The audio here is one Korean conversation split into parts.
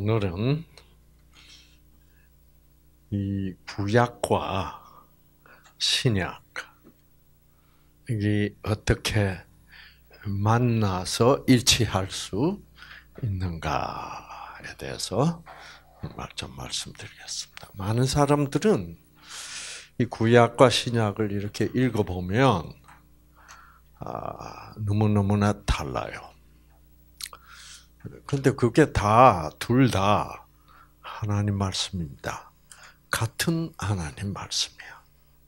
오늘은 이 구약과 신약, 이게 어떻게 만나서 일치할 수 있는가에 대해서 좀 말씀드리겠습니다. 많은 사람들은 이 구약과 신약을 이렇게 읽어보면 너무너무나 달라요. 근데 그게 둘 다 하나님 말씀입니다. 같은 하나님 말씀이야.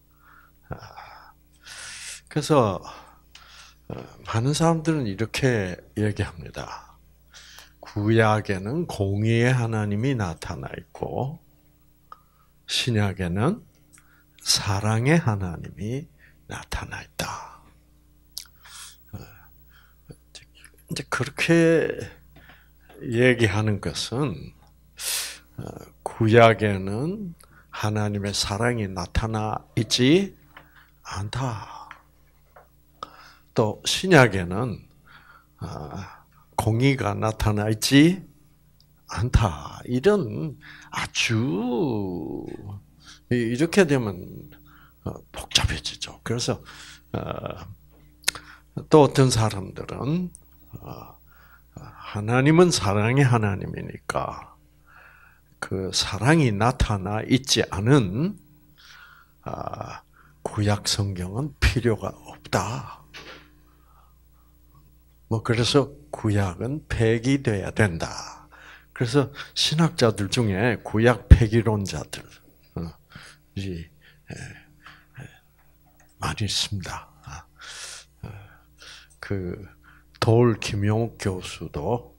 그래서 많은 사람들은 이렇게 얘기합니다. 구약에는 공의의 하나님이 나타나 있고 신약에는 사랑의 하나님이 나타나 있다. 이제 그렇게 얘기하는 것은 구약에는 하나님의 사랑이 나타나 있지 않다. 또 신약에는 공의가 나타나 있지 않다. 이런 아주 이렇게 되면 복잡해지죠. 그래서 또 어떤 사람들은 하나님은 사랑의 하나님이니까 그 사랑이 나타나 있지 않은 구약 성경은 필요가 없다. 그래서 구약은 폐기돼야 된다. 그래서 신학자들 중에 구약 폐기론자들이 많이 있습니다. 돌 김용욱 교수도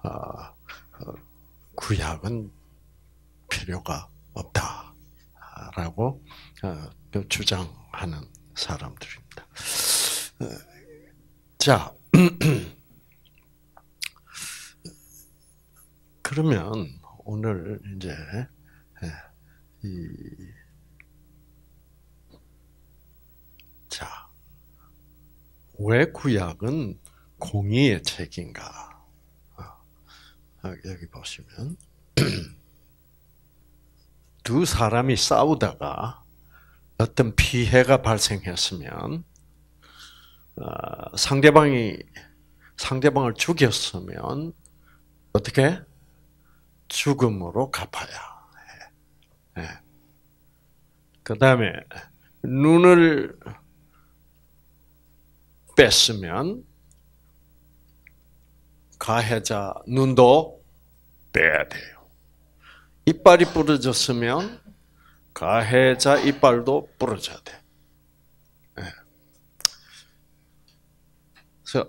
구약은 필요가 없다라고 주장하는 사람들입니다. 자, 그러면 오늘 이제 왜 구약은 공의의 책인가? 여기 보시면 두 사람이 싸우다가 어떤 피해가 발생했으면 상대방을 죽였으면 어떻게? 죽음으로 갚아야 해. 그 다음에 눈을 뺐으면 가해자 눈도 빼야 돼요. 이빨이 부러졌으면 가해자 이빨도 부러져야 돼. 그래서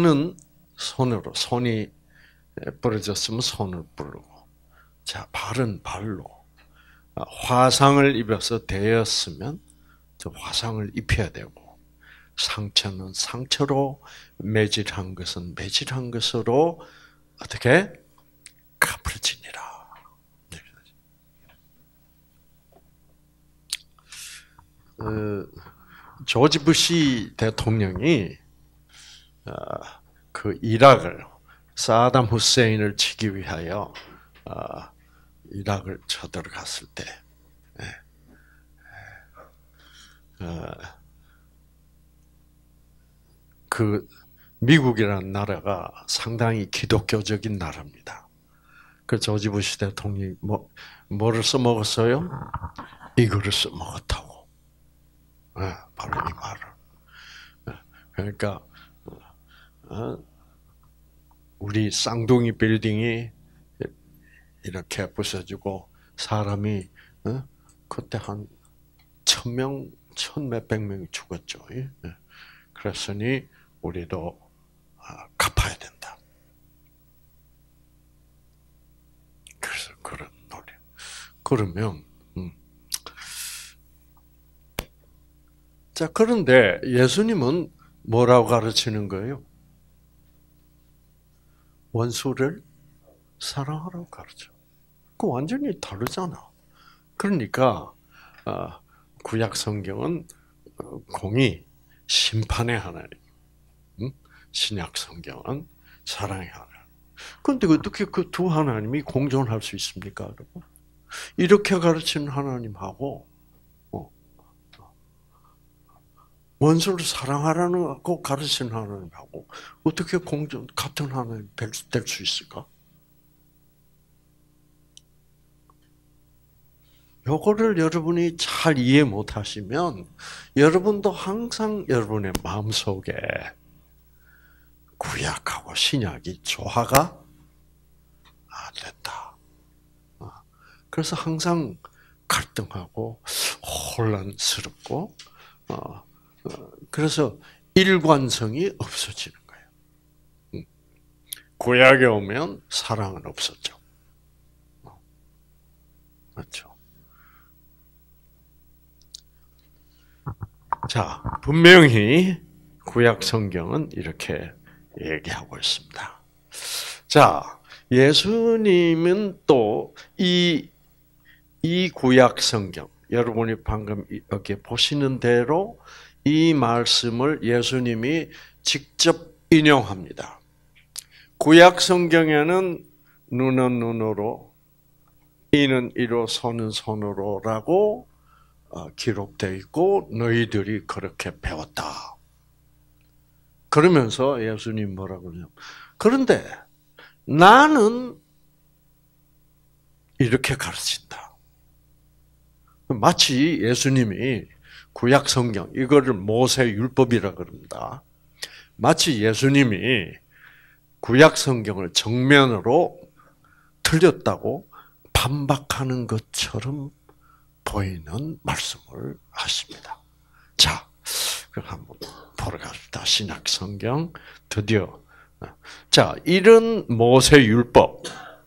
손이 부러졌으면 손을 부르고, 자, 발은 발로, 화상을 입어서 데였으면 저 화상을 입혀야 되고, 상처는 상처로, 매질한 것은 매질한 것으로 어떻게 갚을지니라. 조지 부시 대통령이 그 이락을 사담 후세인을 치기 위하여 이락을 쳐들어갔을 때 그 미국이라는 나라가 상당히 기독교적인 나라입니다. 그 조지 부시 대통령이 뭐를 써먹었어요? 이거를 써먹었다고. 바로 이 말을. 그러니까 우리 쌍둥이 빌딩이 이렇게 부서지고 사람이 그때 한 1,000명, 1,000몇백 명이 죽었죠. 그랬으니 우리도 갚아야 된다. 그래서 그런 노래. 그러면 자, 그런데 예수님은 뭐라고 가르치는 거예요? 원수를 사랑하라고 가르쳐. 그 완전히 다르잖아. 그러니까 구약 성경은 공의, 심판의 하나님, 신약 성경은 사랑의 하나님. 그런데 어떻게 그 두 하나님이 공존할 수 있습니까, 여러분? 이렇게 가르치는 하나님하고 원수를 사랑하라는 거 가르치는 하나님하고 어떻게 공존 같은 하나님 될 수 있을까? 요거를 여러분이 잘 이해 못하시면 여러분도 항상 여러분의 마음속에 구약하고 신약이 조화가 안 된다. 그래서 항상 갈등하고 혼란스럽고 그래서 일관성이 없어지는 거예요. 구약에 오면 사랑은 없었죠. 맞죠? 자, 분명히 구약 성경은 이렇게 얘기하고 있습니다. 자, 예수님은 또 이 구약 성경, 여러분이 방금 여기 보시는 대로 이 말씀을 예수님이 직접 인용합니다. 구약 성경에는 눈은 눈으로, 이는 이로, 손은 손으로라고 기록되어 있고 너희들이 그렇게 배웠다. 그러면서 예수님 뭐라고 그러냐면 그런데 나는 이렇게 가르친다. 마치 예수님이 구약 성경, 이거를 모세 율법이라 그럽니다. 마치 예수님이 구약 성경을 정면으로 틀렸다고 반박하는 것처럼 보이는 말씀을 하십니다. 자, 그럼 한번 보러 갑시다. 신약 성경 드디어. 자, 이런 모세 율법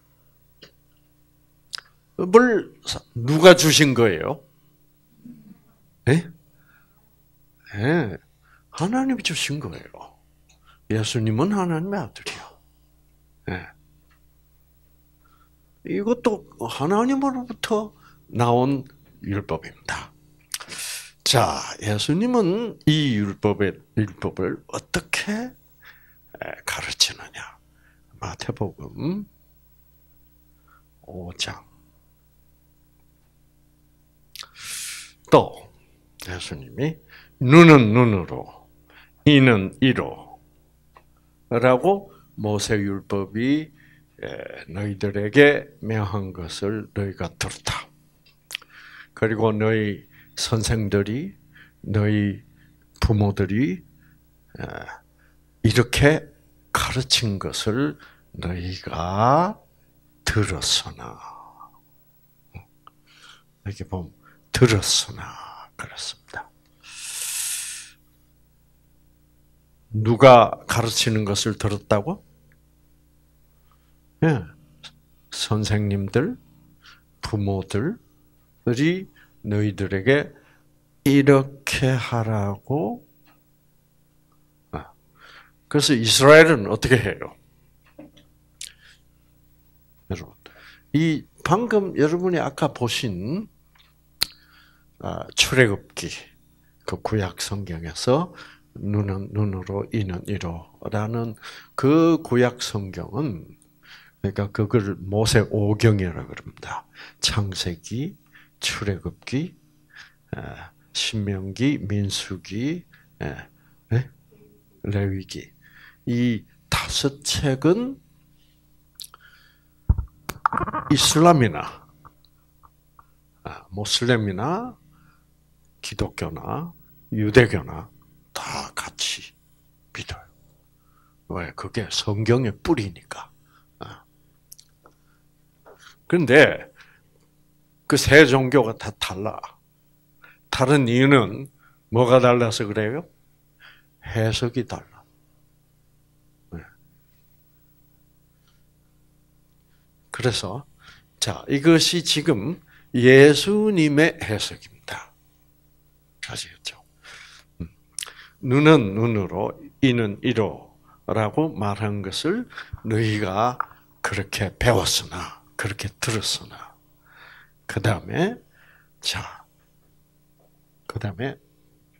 을 누가 주신 거예요? 예? 예. 하나님이 주신 거예요. 예수님은 하나님의 아들이요. 예. 이것도 하나님으로부터 나온 율법입니다. 자, 예수님은 이 율법을 어떻게 가르치느냐? 마태복음 5장. 또 예수님이 눈은 눈으로, 이는 이로 라고 모세율법이 너희들에게 명한 것을 너희가 들었다. 그리고 너희 선생들이, 너희 부모들이 이렇게 가르친 것을 너희가 들었으나, 이렇게 보면 들었으나 그렇습니다. 누가 가르치는 것을 들었다고? 예, 선생님들, 부모들이 너희들에게 이렇게 하라고. 그래서 이스라엘은 어떻게 해요? 여러분, 이 방금 여러분이 아까 보신 출애굽기 그 구약 성경에서 눈은 눈으로, 이는 이로라는 그 구약 성경은 그러니까 그걸 모세 오경이라고 그럽니다. 창세기, 출애굽기, 신명기, 민수기, 레위기 이 5책은 이슬람이나 모슬렘이나 기독교나 유대교나 다 같이 믿어요. 왜? 그게 성경의 뿌리니까. 그런데 그 세 종교가 다 달라. 다른 이유는 뭐가 달라서 그래요? 해석이 달라. 그래서 자, 이것이 지금 예수님의 해석입니다. 아시겠죠? 눈은 눈으로, 이는 이로라고 말한 것을 너희가 그렇게 배웠으나, 그렇게 들었으나, 그 다음에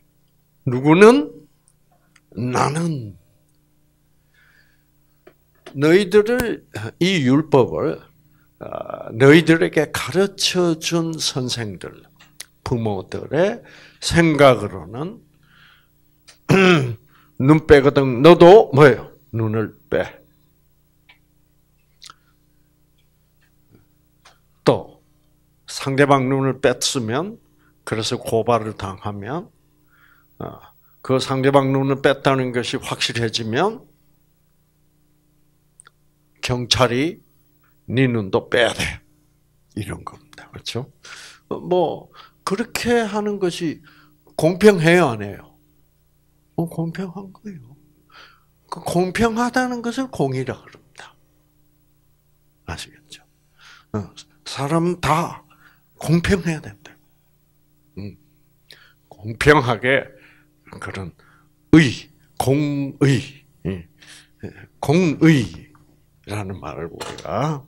누구는 나는 너희들을 이 율법을 너희들에게 가르쳐 준 선생들, 부모들의 생각으로는 눈 빼거든 너도 뭐예요? 눈을 빼. 또 상대방 눈을 뺐으면 그래서 고발을 당하면 그 상대방 눈을 뺐다는 것이 확실해지면 경찰이 네 눈도 빼야 돼. 이런 겁니다. 그렇죠? 뭐 그렇게 하는 것이 공평해요, 안 해요? 공평한 거예요. 그 공평하다는 것을 공의라 그럽니다. 아시겠죠? 사람 다 공평해야 된다. 공평하게 그런 공의라는 말을 우리가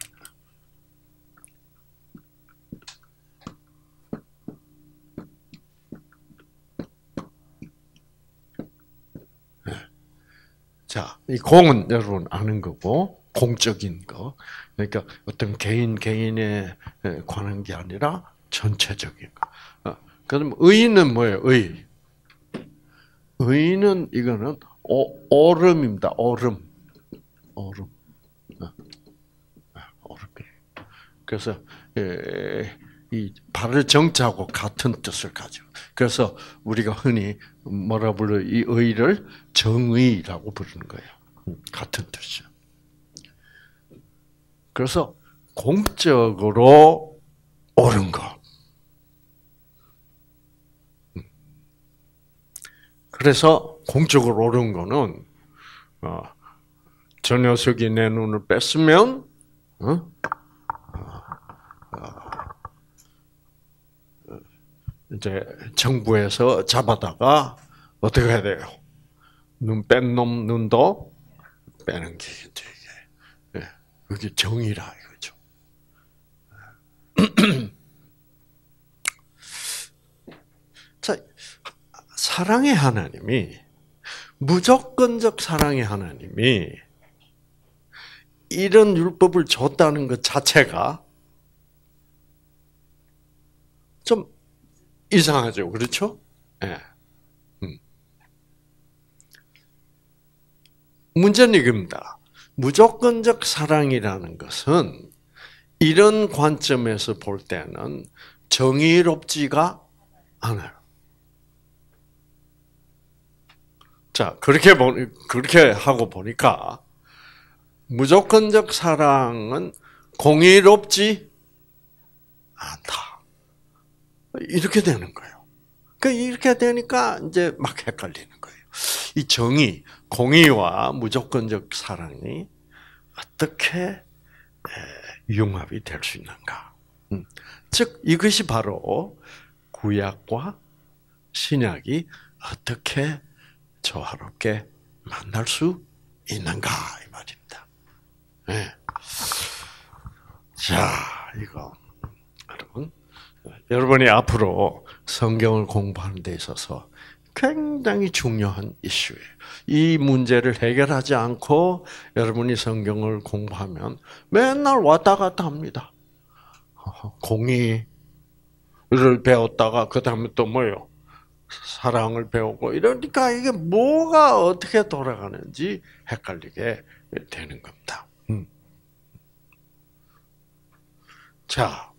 자, 이 공은 여러분 아는 거고 공적인 거. 그러니까 어떤 개인에 관한 게 아니라 전체적인 거. 그럼 의는 뭐예요? 의는 이거는 오름입니다. 오름. 그래서 이 발을 정자하고 같은 뜻을 가지고. 그래서 우리가 흔히 뭐라 불러요? 이 의를 정의라고 부르는 거예요. 같은 뜻이죠. 그래서 공적으로 옳은 것. 그래서 공적으로 옳은 거는 저 녀석이 내 눈을 뺐으면 이제 정부에서 잡아다가 어떻게 해야 돼요? 눈 뺀 놈 눈도 빼는 게 이제 그게 정의라 이거죠. 자, 사랑의 하나님이 무조건적 사랑의 하나님이 이런 율법을 줬다는 것 자체가 좀 이상하죠, 그렇죠? 예. 문제는 이겁니다. 무조건적 사랑이라는 것은 이런 관점에서 볼 때는 정의롭지가 않아요. 자, 그렇게 하고 보니까 무조건적 사랑은 공의롭지 않다. 이렇게 되는 거예요. 이렇게 되니까 이제 막 헷갈리는 거예요. 이 정의, 공의와 무조건적 사랑이 어떻게 융합이 될 수 있는가? 즉 이것이 바로 구약과 신약이 어떻게 조화롭게 만날 수 있는가 이 말입니다. 네. 자, 이거 여러분이 앞으로 성경을 공부하는 데 있어서 굉장히 중요한 이슈예요. 이 문제를 해결하지 않고 여러분이 성경을 공부하면 맨날 왔다 갔다 합니다. 공의를 배웠다가 그 다음에 또 뭐요? 사랑을 배우고 이러니까 이게 뭐가 어떻게 돌아가는지 헷갈리게 되는 겁니다. 자,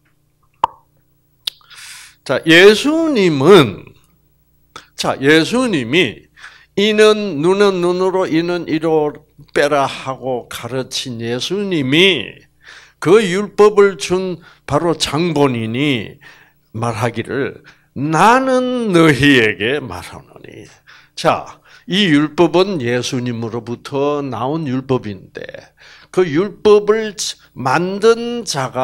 예수님이 이는 눈은 눈으로 이는 이로 빼라 하고 가르친 예수님이 그 율법을 준 바로 장본인이 말하기를 나는 너희에게 말하노니. 자, 이 율법은 예수님으로부터 나온 율법인데 그 율법을 만든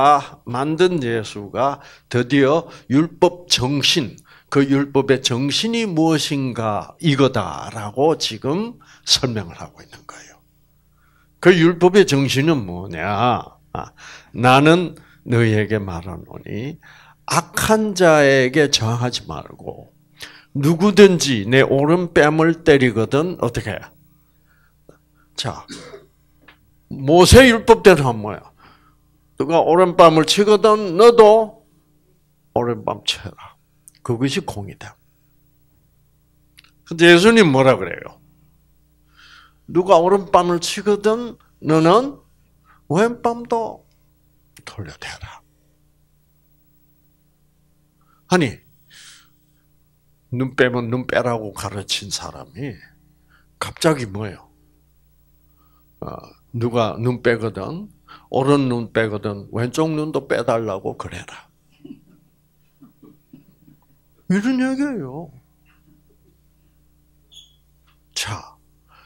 예수가 드디어 율법 정신, 그 율법의 정신이 무엇인가 이거다라고 지금 설명을 하고 있는 거예요. 그 율법의 정신은 뭐냐? 나는 너희에게 말하노니 악한 자에게 저항하지 말고 누구든지 내 오른뺨을 때리거든 어떻게 해? 자, 모세 율법대로 하면 뭐야? 누가 오랜밤을 치거든 너도 오랜밤 쳐라. 그것이 공이다. 근데 예수님 뭐라 그래요? 누가 오랜밤을 치거든 너는 왼밤도 돌려대라. 아니 눈 빼면 눈 빼라고 가르친 사람이 갑자기 뭐예요? 누가 눈 빼거든 오른 눈 빼거든 왼쪽 눈도 빼달라고 그래라. 이런 얘기예요. 자,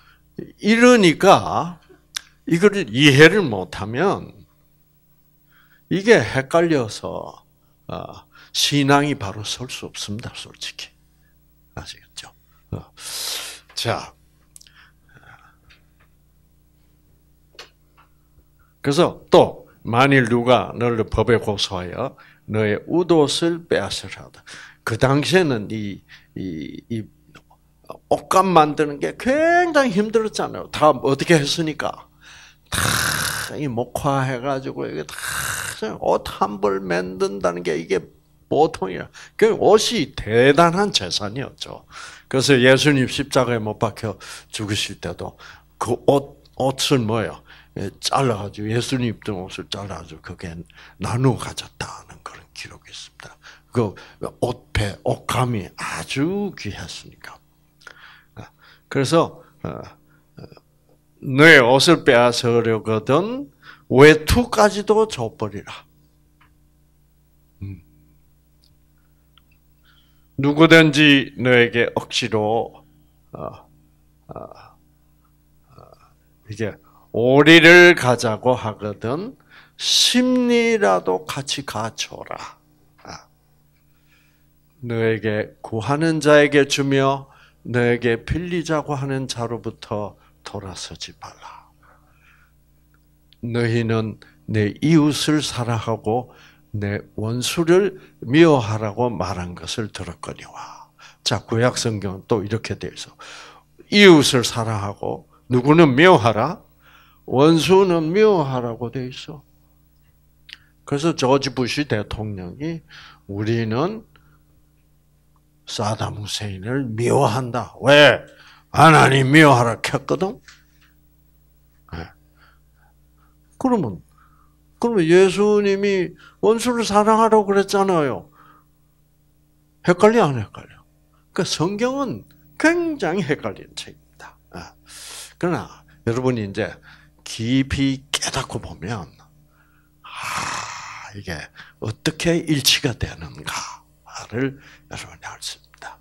이러니까 이거를 이해를 못하면 이게 헷갈려서 신앙이 바로 설 수 없습니다. 솔직히. 아시겠죠? 자, 그래서 또 만일 누가 너를 법에 고소하여 너의 웃옷을 빼앗으라다. 그 당시에는 이 옷감 만드는 게 굉장히 힘들었잖아요. 다 어떻게 했으니까 다 이 목화해가지고 이게 다 옷 한 벌 만든다는 게 이게 보통이야. 그 옷이 대단한 재산이었죠. 그래서 예수님 십자가에 못 박혀 죽으실 때도 그 옷을 뭐예요? 잘라가지고 예수님 입던 옷을 잘라가지고 그게 나누어 가졌다는 그런 기록이 있습니다. 그 옷감이 아주 귀했으니까. 그래서 너의 옷을 빼앗으려거든 외투까지도 줘버리라. 누구든지 너에게 억지로 이게 오리를 가자고 하거든 심리라도 같이 갖춰라. 너에게 구하는 자에게 주며 너에게 빌리자고 하는 자로부터 돌아서지 말라. 너희는 내 이웃을 사랑하고 내 원수를 미워하라고 말한 것을 들었거니와. 자, 구약 성경은 또 이렇게 돼 있어. 이웃을 사랑하고 누구는 미워하라, 원수는 미워하라고 돼 있어. 그래서 조지 부시 대통령이 우리는 사담 후세인을 미워한다. 왜? 하나님 미워하라 했거든. 네. 그러면 예수님이 원수를 사랑하라고 그랬잖아요. 헷갈려 안 헷갈려? 그러니까 성경은 굉장히 헷갈리는 책입니다. 그러나 여러분이 이제 깊이 깨닫고 보면 이게 어떻게 일치가 되는가를 여러분이 알 수 있습니다.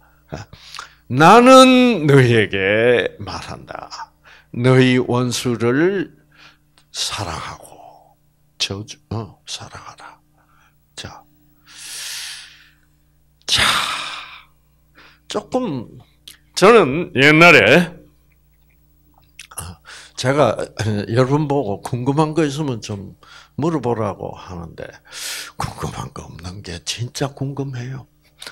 나는 너희에게 말한다. 너희 원수를 사랑하고 사랑하라. 자, 조금 저는 옛날에 제가 여러분 보고 궁금한 거 있으면 좀 물어보라고 하는데 궁금한 거 없는 게 진짜 궁금해요.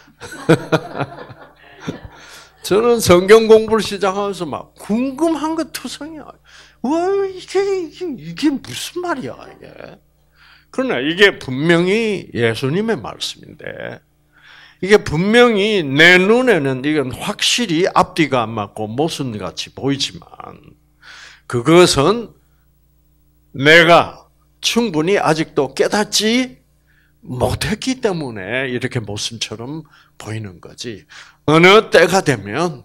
저는 성경 공부를 시작하면서 막 궁금한 거 투성이야. 와, 이게 무슨 말이야, 이게. 그러나 이게 분명히 예수님의 말씀인데, 이게 분명히 내 눈에는 이건 확실히 앞뒤가 안 맞고 모순같이 보이지만, 그것은 내가 충분히 아직도 깨닫지 못했기 때문에 이렇게 모순처럼 보이는 거지. 어느 때가 되면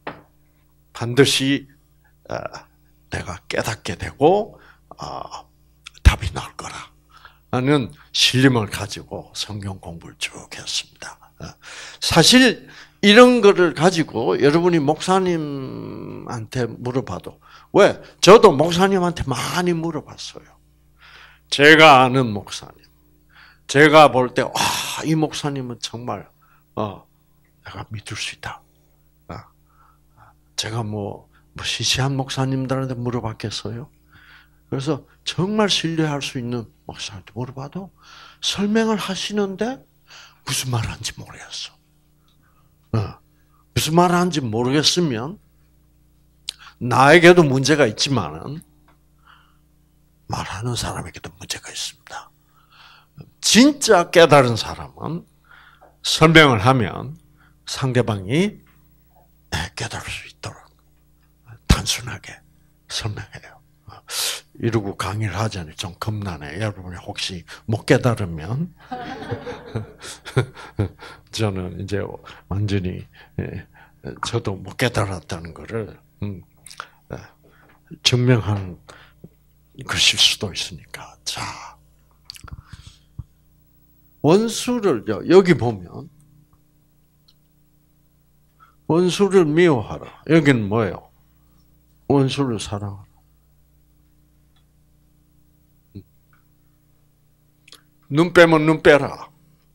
반드시 내가 깨닫게 되고 답이 나올 거라 하는 신림을 가지고 성경 공부를 쭉 했습니다. 사실 이런 거를 가지고 여러분이 목사님한테 물어봐도 왜? 저도 목사님한테 많이 물어봤어요. 제가 아는 목사님. 제가 볼 때, 이 목사님은 정말, 내가 믿을 수 있다. 제가 시시한 목사님들한테 물어봤겠어요? 그래서 정말 신뢰할 수 있는 목사한테 물어봐도 설명을 하시는데 무슨 말 하는지 모르겠어. 무슨 말 하는지 모르겠으면 나에게도 문제가 있지만은 말하는 사람에게도 문제가 있습니다. 진짜 깨달은 사람은 설명을 하면 상대방이 깨달을 수 있도록 단순하게 설명해요. 이러고 강의를 하자니 좀 겁나네. 여러분이 혹시 못 깨달으면 저는 이제 완전히 저도 못 깨달았다는 것을 증명한 것일 수도 있으니까. 자, 원수를 여기 보면 원수를 미워하라. 여기는 뭐예요? 원수를 사랑하라. 눈 빼면 눈 빼라.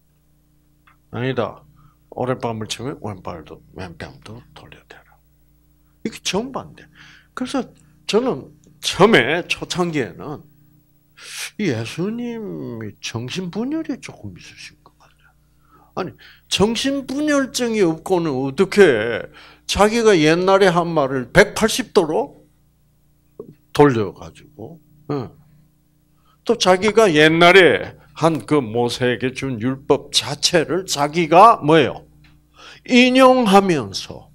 아니다. 오랫밤을 치면 왼뺨도 돌려대라. 이게 정반대. 그래서 저는 처음에 초창기에는 예수님이 정신분열이 조금 있으신 것 같아요. 아니, 정신분열증이 없고는 어떻게 자기가 옛날에 한 말을 180도로 돌려가지고, 또 자기가 옛날에 한 그 모세에게 준 율법 자체를 자기가 뭐예요? 인용하면서.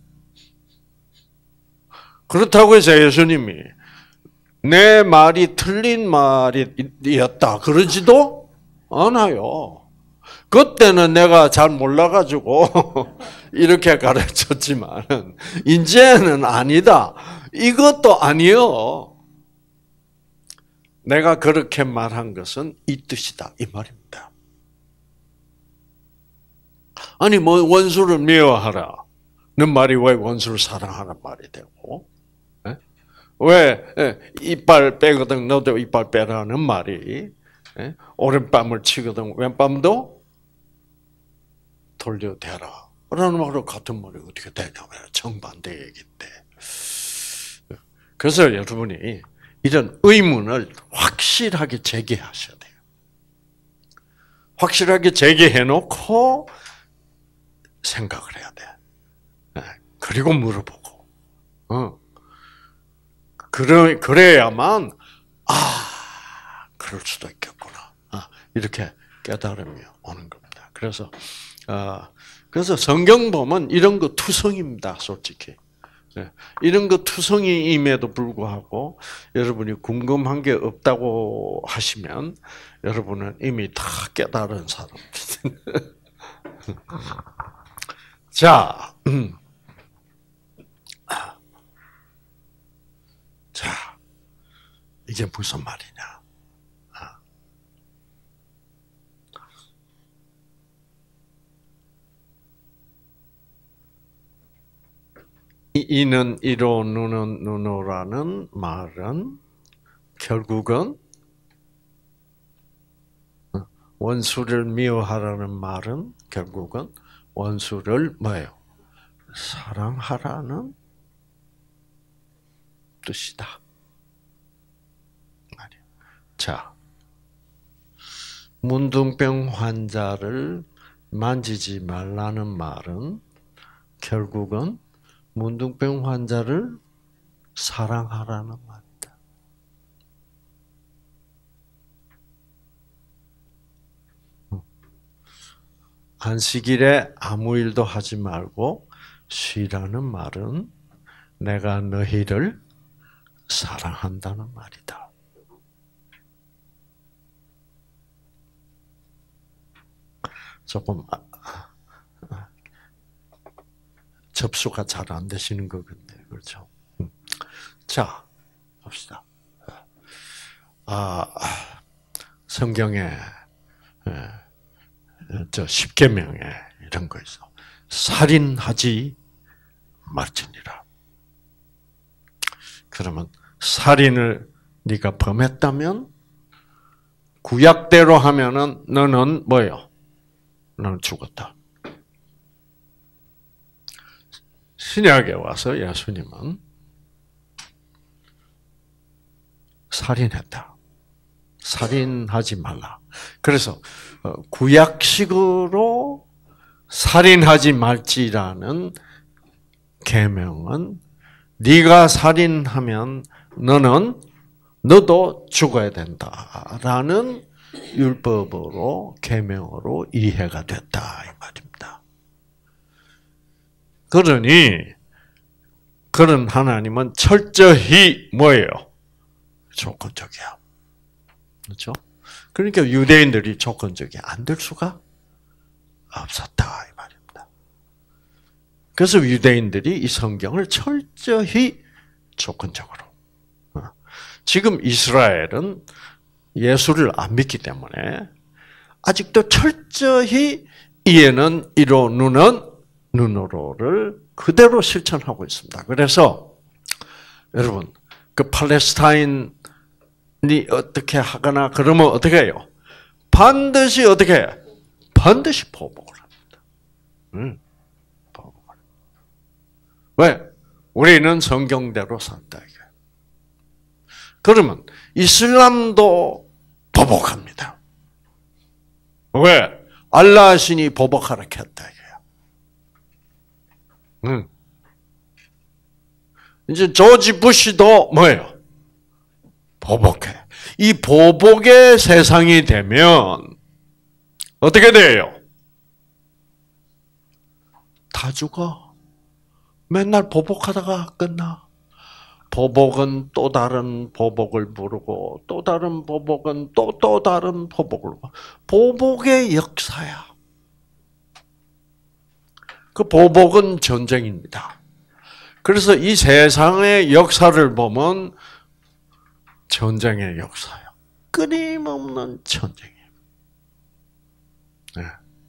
그렇다고 해서 예수님이 내 말이 틀린 말이었다 그러지도 않아요. 그때는 내가 잘 몰라가지고 이렇게 가르쳤지만 이제는 아니다. 이것도 아니요. 내가 그렇게 말한 것은 이 뜻이다. 이 말입니다. 아니 뭐 원수를 미워하라. 는 말이 왜 원수를 사랑하는 말이 되고, 왜 이빨 빼거든 너도 이빨 빼라는 말이 오른뺨을 치거든 왼뺨도 돌려대라 라는 말로 같은 말이 어떻게 되냐면 정반대 얘기인데. 그래서 여러분이 이런 의문을 확실하게 제기하셔야 돼요. 확실하게 제기해놓고 생각을 해야 돼. 그리고 물어보고. 그래야만 그럴 수도 있겠구나. 이렇게 깨달음이 오는 겁니다. 그래서 성경 보면 이런 거 투성입니다, 솔직히. 이런 거 투성이임에도 불구하고 여러분이 궁금한 게 없다고 하시면 여러분은 이미 다 깨달은 사람입니다. 자, 이게 무슨 말이냐? 이는 이로 누는 누노라는 말은 결국은 원수를 미워하라는 말은 결국은 원수를 뭐예요? 사랑하라는 뜻이다. 자, 문둥병 환자를 만지지 말라는 말은 결국은 문둥병 환자를 사랑하라는 말이다. 안식일에 아무 일도 하지 말고 쉬라는 말은 내가 너희를 사랑한다는 말이다. 조금 접수가 잘 안 되시는 것 같네요. 그렇죠? 자, 봅시다. 성경에 저 십계명에 이런 거 있어. 살인하지 말지니라. 그러면 살인을 네가 범했다면 구약대로 하면은 너는 뭐예요? 너는 죽었다. 신약에 와서 예수님은 살인했다. 살인하지 말라. 그래서 구약식으로 살인하지 말지라는 계명은 네가 살인하면 너는 너도 죽어야 된다라는 율법으로 계명으로 이해가 됐다 이 말입니다. 그러니 그런 하나님은 철저히 뭐예요? 조건적이야. 그렇죠? 그러니까 유대인들이 조건적이 안 될 수가 없었다 이 말입니다. 그래서 유대인들이 이 성경을 철저히 조건적으로. 지금 이스라엘은 예수를 안 믿기 때문에 아직도 철저히 이에는 이로 눈은 눈으로를 그대로 실천하고 있습니다. 그래서 여러분 그 팔레스타인이 어떻게 하거나 그러면 어떻게 해요? 반드시 어떻게 해? 반드시 보복을 합니다. 보복을. 왜? 우리는 성경대로 산다. 그러면 이슬람도 보복합니다. 왜? 알라 신이 보복하라 했다. 이제 조지 부시도 뭐예요? 보복해. 이 보복의 세상이 되면 어떻게 돼요? 다 죽어. 맨날 보복하다가 끝나. 보복은 또 다른 보복을 부르고 또 다른 보복은 또 다른 보복을 부르고 보복의 역사야. 그 보복은 전쟁입니다. 그래서 이 세상의 역사를 보면 전쟁의 역사예요. 끊임없는 전쟁이에요. 네.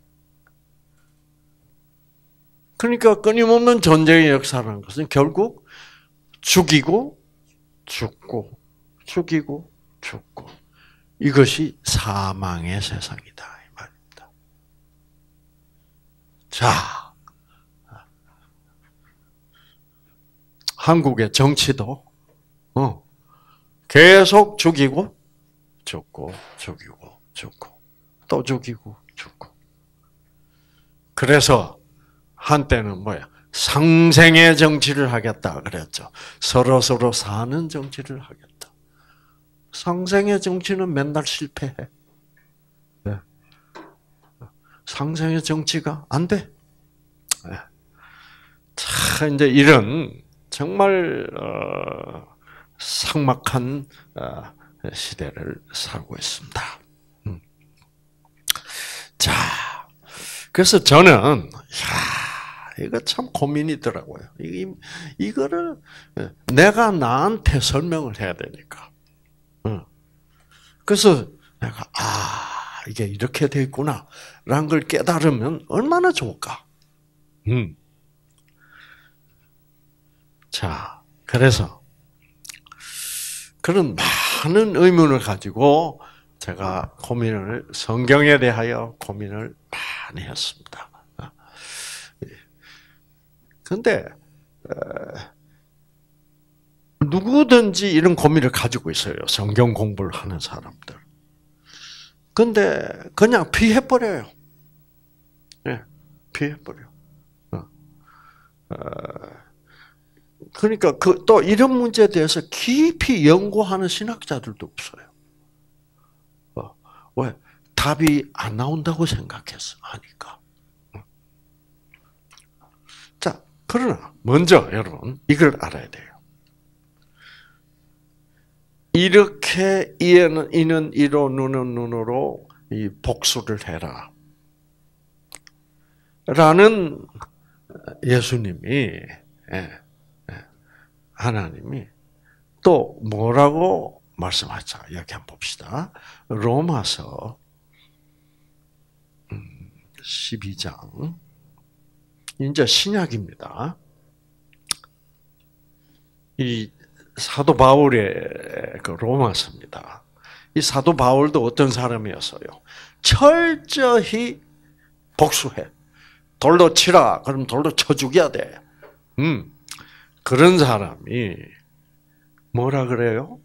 그러니까 끊임없는 전쟁의 역사라는 것은 결국 죽이고 죽고 죽이고 죽고 이것이 사망의 세상이다 이 말입니다. 자, 한국의 정치도 계속 죽이고 죽고 죽이고 죽고 또 죽이고 죽고. 그래서 한때는 뭐야? 상생의 정치를 하겠다 그랬죠. 서로 사는 정치를 하겠다. 상생의 정치는 맨날 실패해. 네. 상생의 정치가 안 돼. 네. 자, 이제 이런 정말 삭막한 시대를 살고 있습니다. 자, 그래서 저는 이거 참 고민이더라고요. 이거를 내가 나한테 설명을 해야 되니까. 그래서 내가 이게 이렇게 돼 있구나라는 걸 깨달으면 얼마나 좋을까. 자, 그래서 그런 많은 의문을 가지고 제가 성경에 대하여 고민을 많이 했습니다. 근데 누구든지 이런 고민을 가지고 있어요. 성경 공부를 하는 사람들. 근데 그냥 피해버려요. 네, 피해버려. 그러니까 또 이런 문제에 대해서 깊이 연구하는 신학자들도 없어요. 왜? 답이 안 나온다고 생각해서 하니까. 자, 그러나 먼저 여러분 이걸 알아야 돼요. 이렇게 이는 이로 눈은 눈으로 이 복수를 해라. 라는 예수님이 하나님이 또 뭐라고 말씀하죠? 여기 한번 봅시다. 로마서 12장. 이제 신약입니다. 이 사도 바울의 그 로마서입니다. 이 사도 바울도 어떤 사람이었어요? 철저히 복수해. 돌로 치라. 그럼 돌로 쳐 죽여야 돼. 그런 사람이 뭐라 그래요?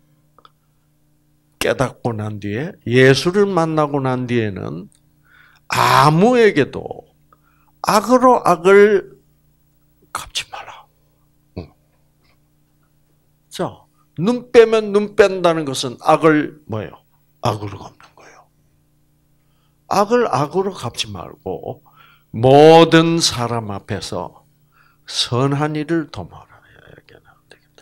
깨닫고 난 뒤에 예수를 만나고 난 뒤에는 아무에게도 악으로 악을 갚지 마라. 자, 눈 빼면 눈 뺀다는 것은 악을 뭐예요? 악으로 갚는 거예요. 악을 악으로 갚지 말고 모든 사람 앞에서 선한 일을 도모하라. 되겠다.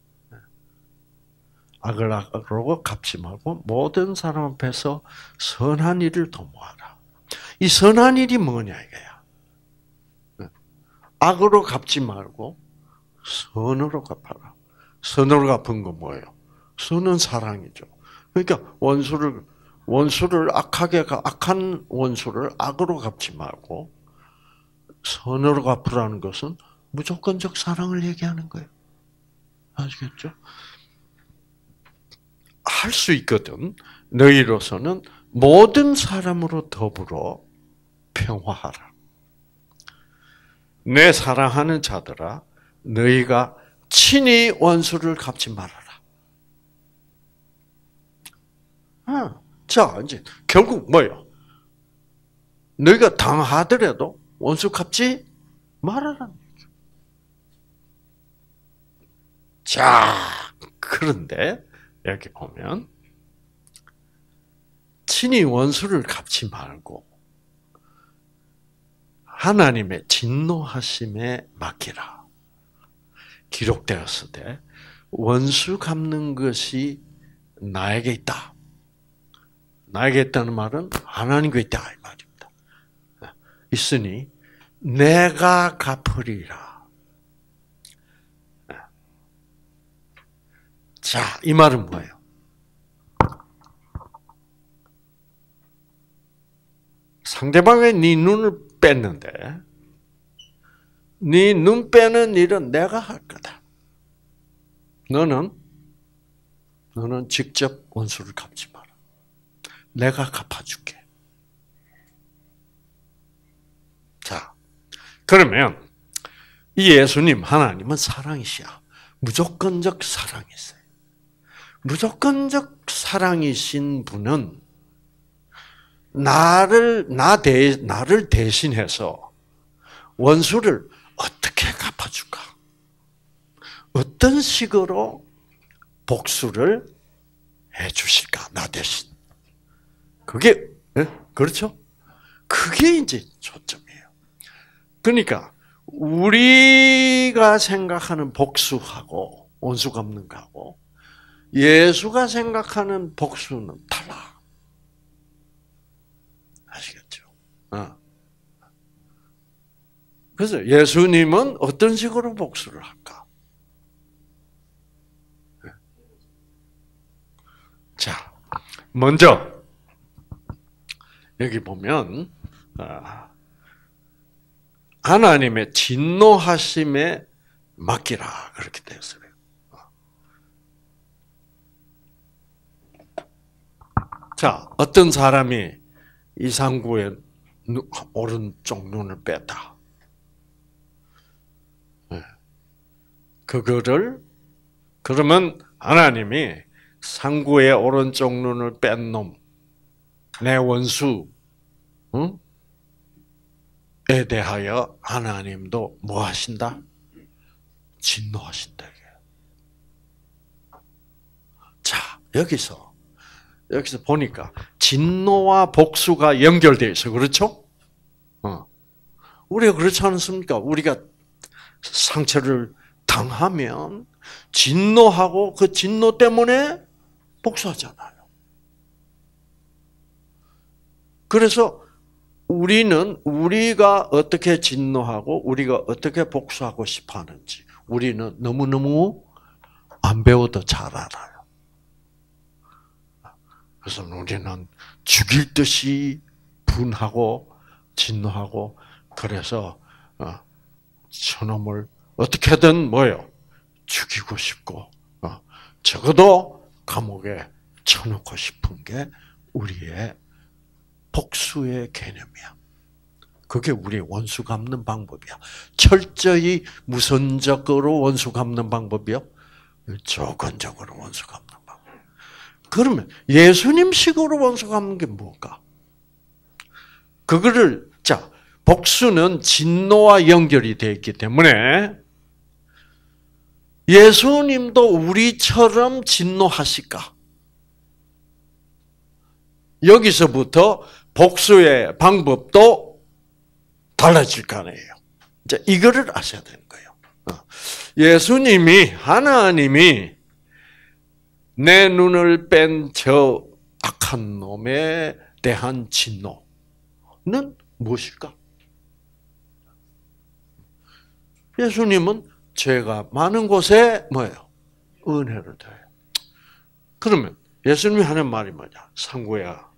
악을 악으로 갚지 말고 모든 사람 앞에서 선한 일을 도모하라. 이 선한 일이 뭐냐 이거야. 악으로 갚지 말고 선으로 갚아라. 선으로 갚은 건 뭐예요? 선은 사랑이죠. 그러니까 원수를 악한 원수를 악으로 갚지 말고 선으로 갚으라는 것은 무조건적 사랑을 얘기하는 거예요. 아시겠죠? 할 수 있거든. 너희로서는 모든 사람으로 더불어 평화하라. 내 사랑하는 자들아, 너희가 친히 원수를 갚지 말아라. 자, 이제 결국 뭐예요? 너희가 당하더라도 원수 갚지 말아라. 자, 그런데 여기 보면 친히 원수를 갚지 말고 하나님의 진노하심에 맡기라. 기록되었을 때 원수 갚는 것이 나에게 있다. 나에게 있다는 말은 하나님께 있다 이 말입니다. 있으니 내가 갚으리라. 자, 이 말은 뭐예요? 상대방의 네 눈을 뺐는데 네 눈 빼는 일은 내가 할 거다. 너는 직접 원수를 갚지 마라. 내가 갚아줄게. 자, 그러면 이 예수님, 하나님은 사랑이시야. 무조건적 사랑이세요. 무조건적 사랑이신 분은 나를 대신해서 원수를 어떻게 갚아줄까? 어떤 식으로 복수를 해주실까? 나 대신. 그게, 그렇죠? 그게 이제 초점이에요. 그러니까, 우리가 생각하는 복수하고, 원수 갚는 거하고, 예수가 생각하는 복수는 달라. 아시겠죠? 그래서 예수님은 어떤 식으로 복수를 할까? 자, 먼저 여기 보면 하나님의 진노하심에 맡기라 그렇게 되어 있어요. 자, 어떤 사람이 이상구의 오른쪽 눈을 뺐다. 그러면 하나님이 상구의 오른쪽 눈을 뺀 놈, 내 원수, 에 대하여 하나님도 뭐 하신다? 진노하신다. 자, 여기서 보니까 진노와 복수가 연결되어 있어. 그렇죠? 우리가 그렇지 않습니까? 우리가 상처를 당하면 진노하고 그 진노 때문에 복수하잖아요. 그래서 우리가 어떻게 진노하고 우리가 어떻게 복수하고 싶어 하는지 우리는 너무너무 안 배워도 잘 알아요. 그래서 우리는 죽일 듯이 분하고 진노하고 그래서 저놈을 어떻게든 죽이고 싶고 적어도 감옥에 쳐놓고 싶은 게 우리의 복수의 개념이야. 그게 우리의 원수 갚는 방법이야. 철저히 무선적으로 원수 갚는 방법이요. 조건적으로 원수 갚는 방법. 그러면 예수님식으로 원수 갚는 게 뭘까? 복수는 진노와 연결이 되어 있기 때문에 예수님도 우리처럼 진노하실까? 여기서부터 복수의 방법도 달라질 거 아니에요. 이제 이거를 아셔야 되는 거예요. 예수님이, 하나님이 내 눈을 뺀 저 악한 놈에 대한 진노는 무엇일까? 예수님은 죄가 많은 곳에 뭐예요? 은혜를 더해요. 그러면 예수님이 하는 말이 뭐냐? 상구야,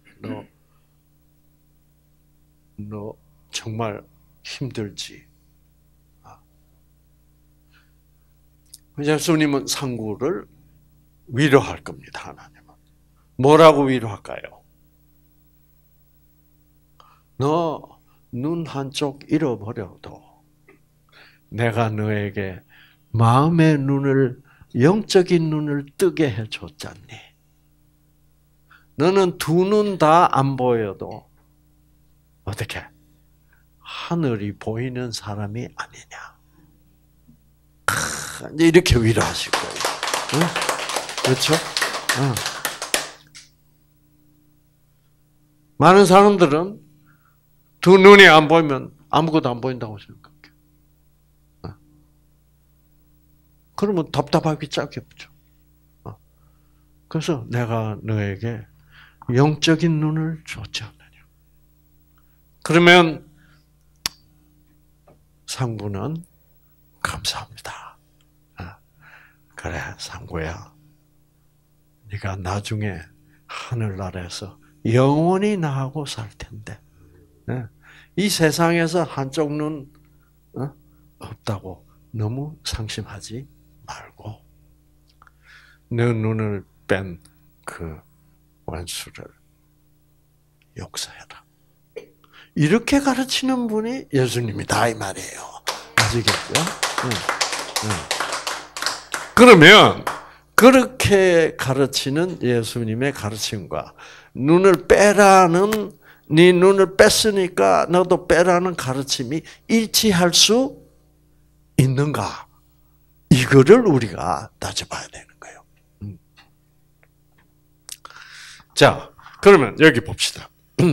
너 정말 힘들지? 예수님은 상구를 위로할 겁니다. 하나님은. 뭐라고 위로할까요? 너 눈 한쪽 잃어버려도 내가 너에게 마음의 눈을, 영적인 눈을 뜨게 해줬잖니. 너는 두 눈 다 안 보여도 어떻게? 하늘이 보이는 사람이 아니냐. 이렇게 위로하실 거예요. 응? 그렇죠? 응. 많은 사람들은 두 눈이 안 보이면 아무것도 안 보인다고 생각해요. 그러면 답답하기 짝이 없죠. 그래서 내가 너에게 영적인 눈을 줬지 않느냐. 그러면 상부는 감사합니다. 그래, 상구야. 네가 나중에 하늘나라에서 영원히 나하고 살 텐데 이 세상에서 한쪽 눈 없다고 너무 상심하지 말고 내 눈을 뺀 그 원수를 용서해라. 이렇게 가르치는 분이 예수님이다 이 말이에요. 아시겠죠? 그러면 그렇게 가르치는 예수님의 가르침과 눈을 빼라는, 네 눈을 뺐으니까 너도 빼라는 가르침이 일치할 수 있는가? 이거를 우리가 따져봐야 되는 거예요. 자, 그러면 여기 봅시다.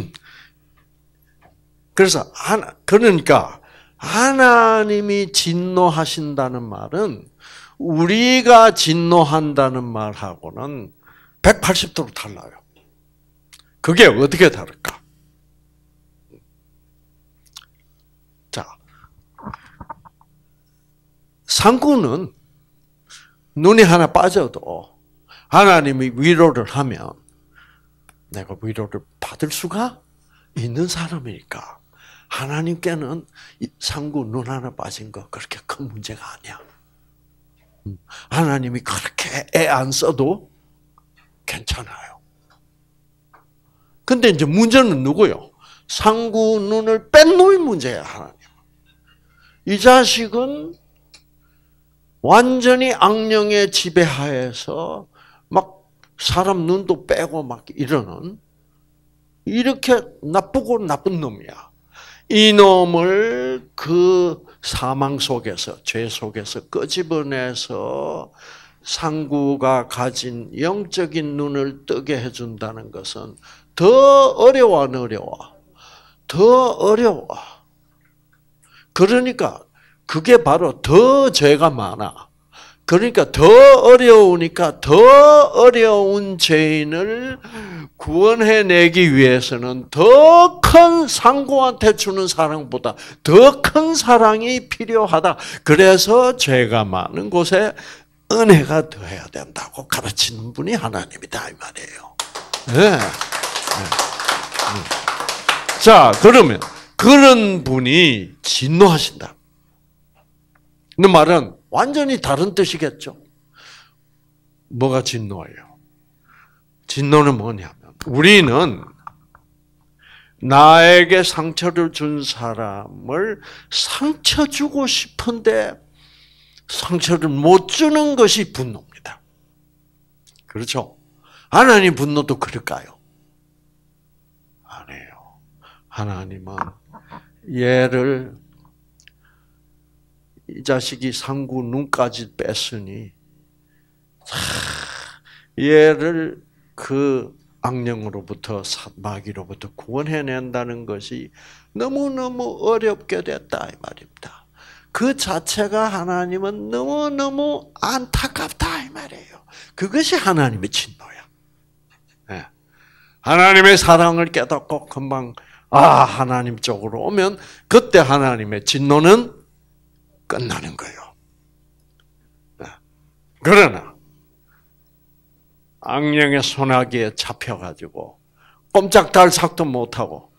그래서 그러니까 하나님이 진노하신다는 말은 우리가 진노한다는 말하고는 180도로 달라요. 그게 어떻게 다를까? 자, 상구는 눈이 하나 빠져도 하나님이 위로를 하면 내가 위로를 받을 수가 있는 사람이니까 하나님께는 상구 눈 하나 빠진 거 그렇게 큰 문제가 아니야. 하나님이 그렇게 애 안 써도 괜찮아요. 근데 이제 문제는 누구요? 상구 눈을 뺀 놈이 문제야, 하나님. 이 자식은 완전히 악령의 지배하에서 막 사람 눈도 빼고 막 이러는 이렇게 나쁘고 나쁜 놈이야. 이 놈을 그 사망 속에서, 죄 속에서 끄집어내서 상구가 가진 영적인 눈을 뜨게 해준다는 것은 더 어려워, 안 어려워? 더 어려워. 그러니까 그게 바로 더 죄가 많아. 그러니까 더 어려우니까 더 어려운 죄인을 구원해내기 위해서는 더 큰 상구한테 주는 사랑보다 더 큰 사랑이 필요하다. 그래서 죄가 많은 곳에 은혜가 더해야 된다고 가르치는 분이 하나님이다 이 말이에요. 네. 자, 그러면 그런 분이 진노하신다. 그 말은 완전히 다른 뜻이겠죠. 뭐가 진노예요? 진노는 뭐냐면 우리는 나에게 상처를 준 사람을 상처 주고 싶은데 상처를 못 주는 것이 분노입니다. 그렇죠? 하나님 분노도 그럴까요? 아니에요. 하나님은 얘를 이 자식이 상구 눈까지 뺐으니 얘를 그 악령으로부터 마귀로부터 구원해낸다는 것이 너무너무 어렵게 됐다 이 말입니다. 그 자체가 하나님은 너무너무 안타깝다 이 말이에요. 그것이 하나님의 진노야. 네. 하나님의 사랑을 깨닫고 금방 하나님 쪽으로 오면 그때 하나님의 진노는 끝나는 거예요. 네. 그러나 악령의 손아귀에 잡혀가지고 꼼짝달싹도 못하고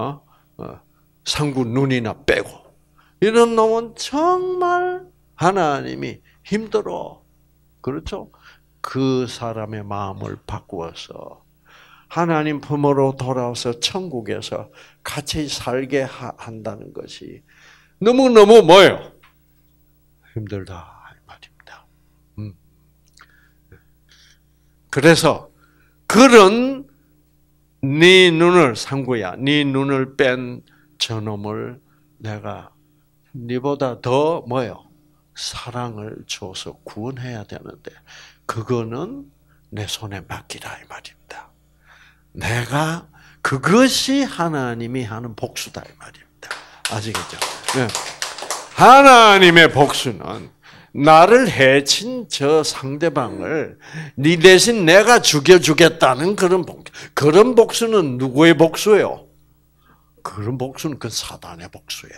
상구 눈이나 빼고 이런 놈은 정말 하나님이 힘들어. 그렇죠? 그 사람의 마음을 바꾸어서 하나님 품으로 돌아와서 천국에서 같이 살게 한다는 것이 너무너무 뭐예요? 힘들다 이 말입니다. 그래서 그런 네 눈을 상구야, 네 눈을 뺀 저놈을 내가 네보다 더 뭐요? 사랑을 줘서 구원해야 되는데 그거는 내 손에 맡기라 이 말입니다. 내가 그것이 하나님이 하는 복수다 이 말입니다. 아시겠죠? 네. 하나님의 복수는 나를 해친 저 상대방을 네 대신 내가 죽여주겠다는 그런 복수. 그런 복수는 누구의 복수예요? 그런 복수는 그 사단의 복수야.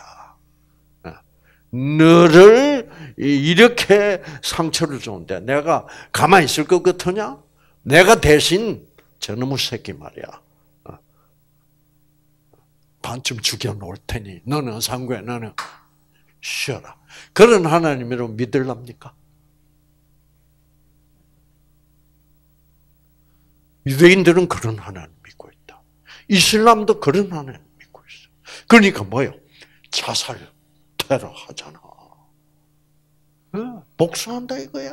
너를 이렇게 상처를 주는데 내가 가만히 있을 것 같으냐? 내가 대신 저놈의 새끼 말이야. 반쯤 죽여놓을 테니 너는 상구야 너는 쉬어라. 그런 하나님으로 믿으랍니까? 유대인들은 그런 하나님 믿고 있다. 이슬람도 그런 하나님 믿고 있어. 그러니까 뭐요? 자살, 테러 하잖아. 복수한다 이거야.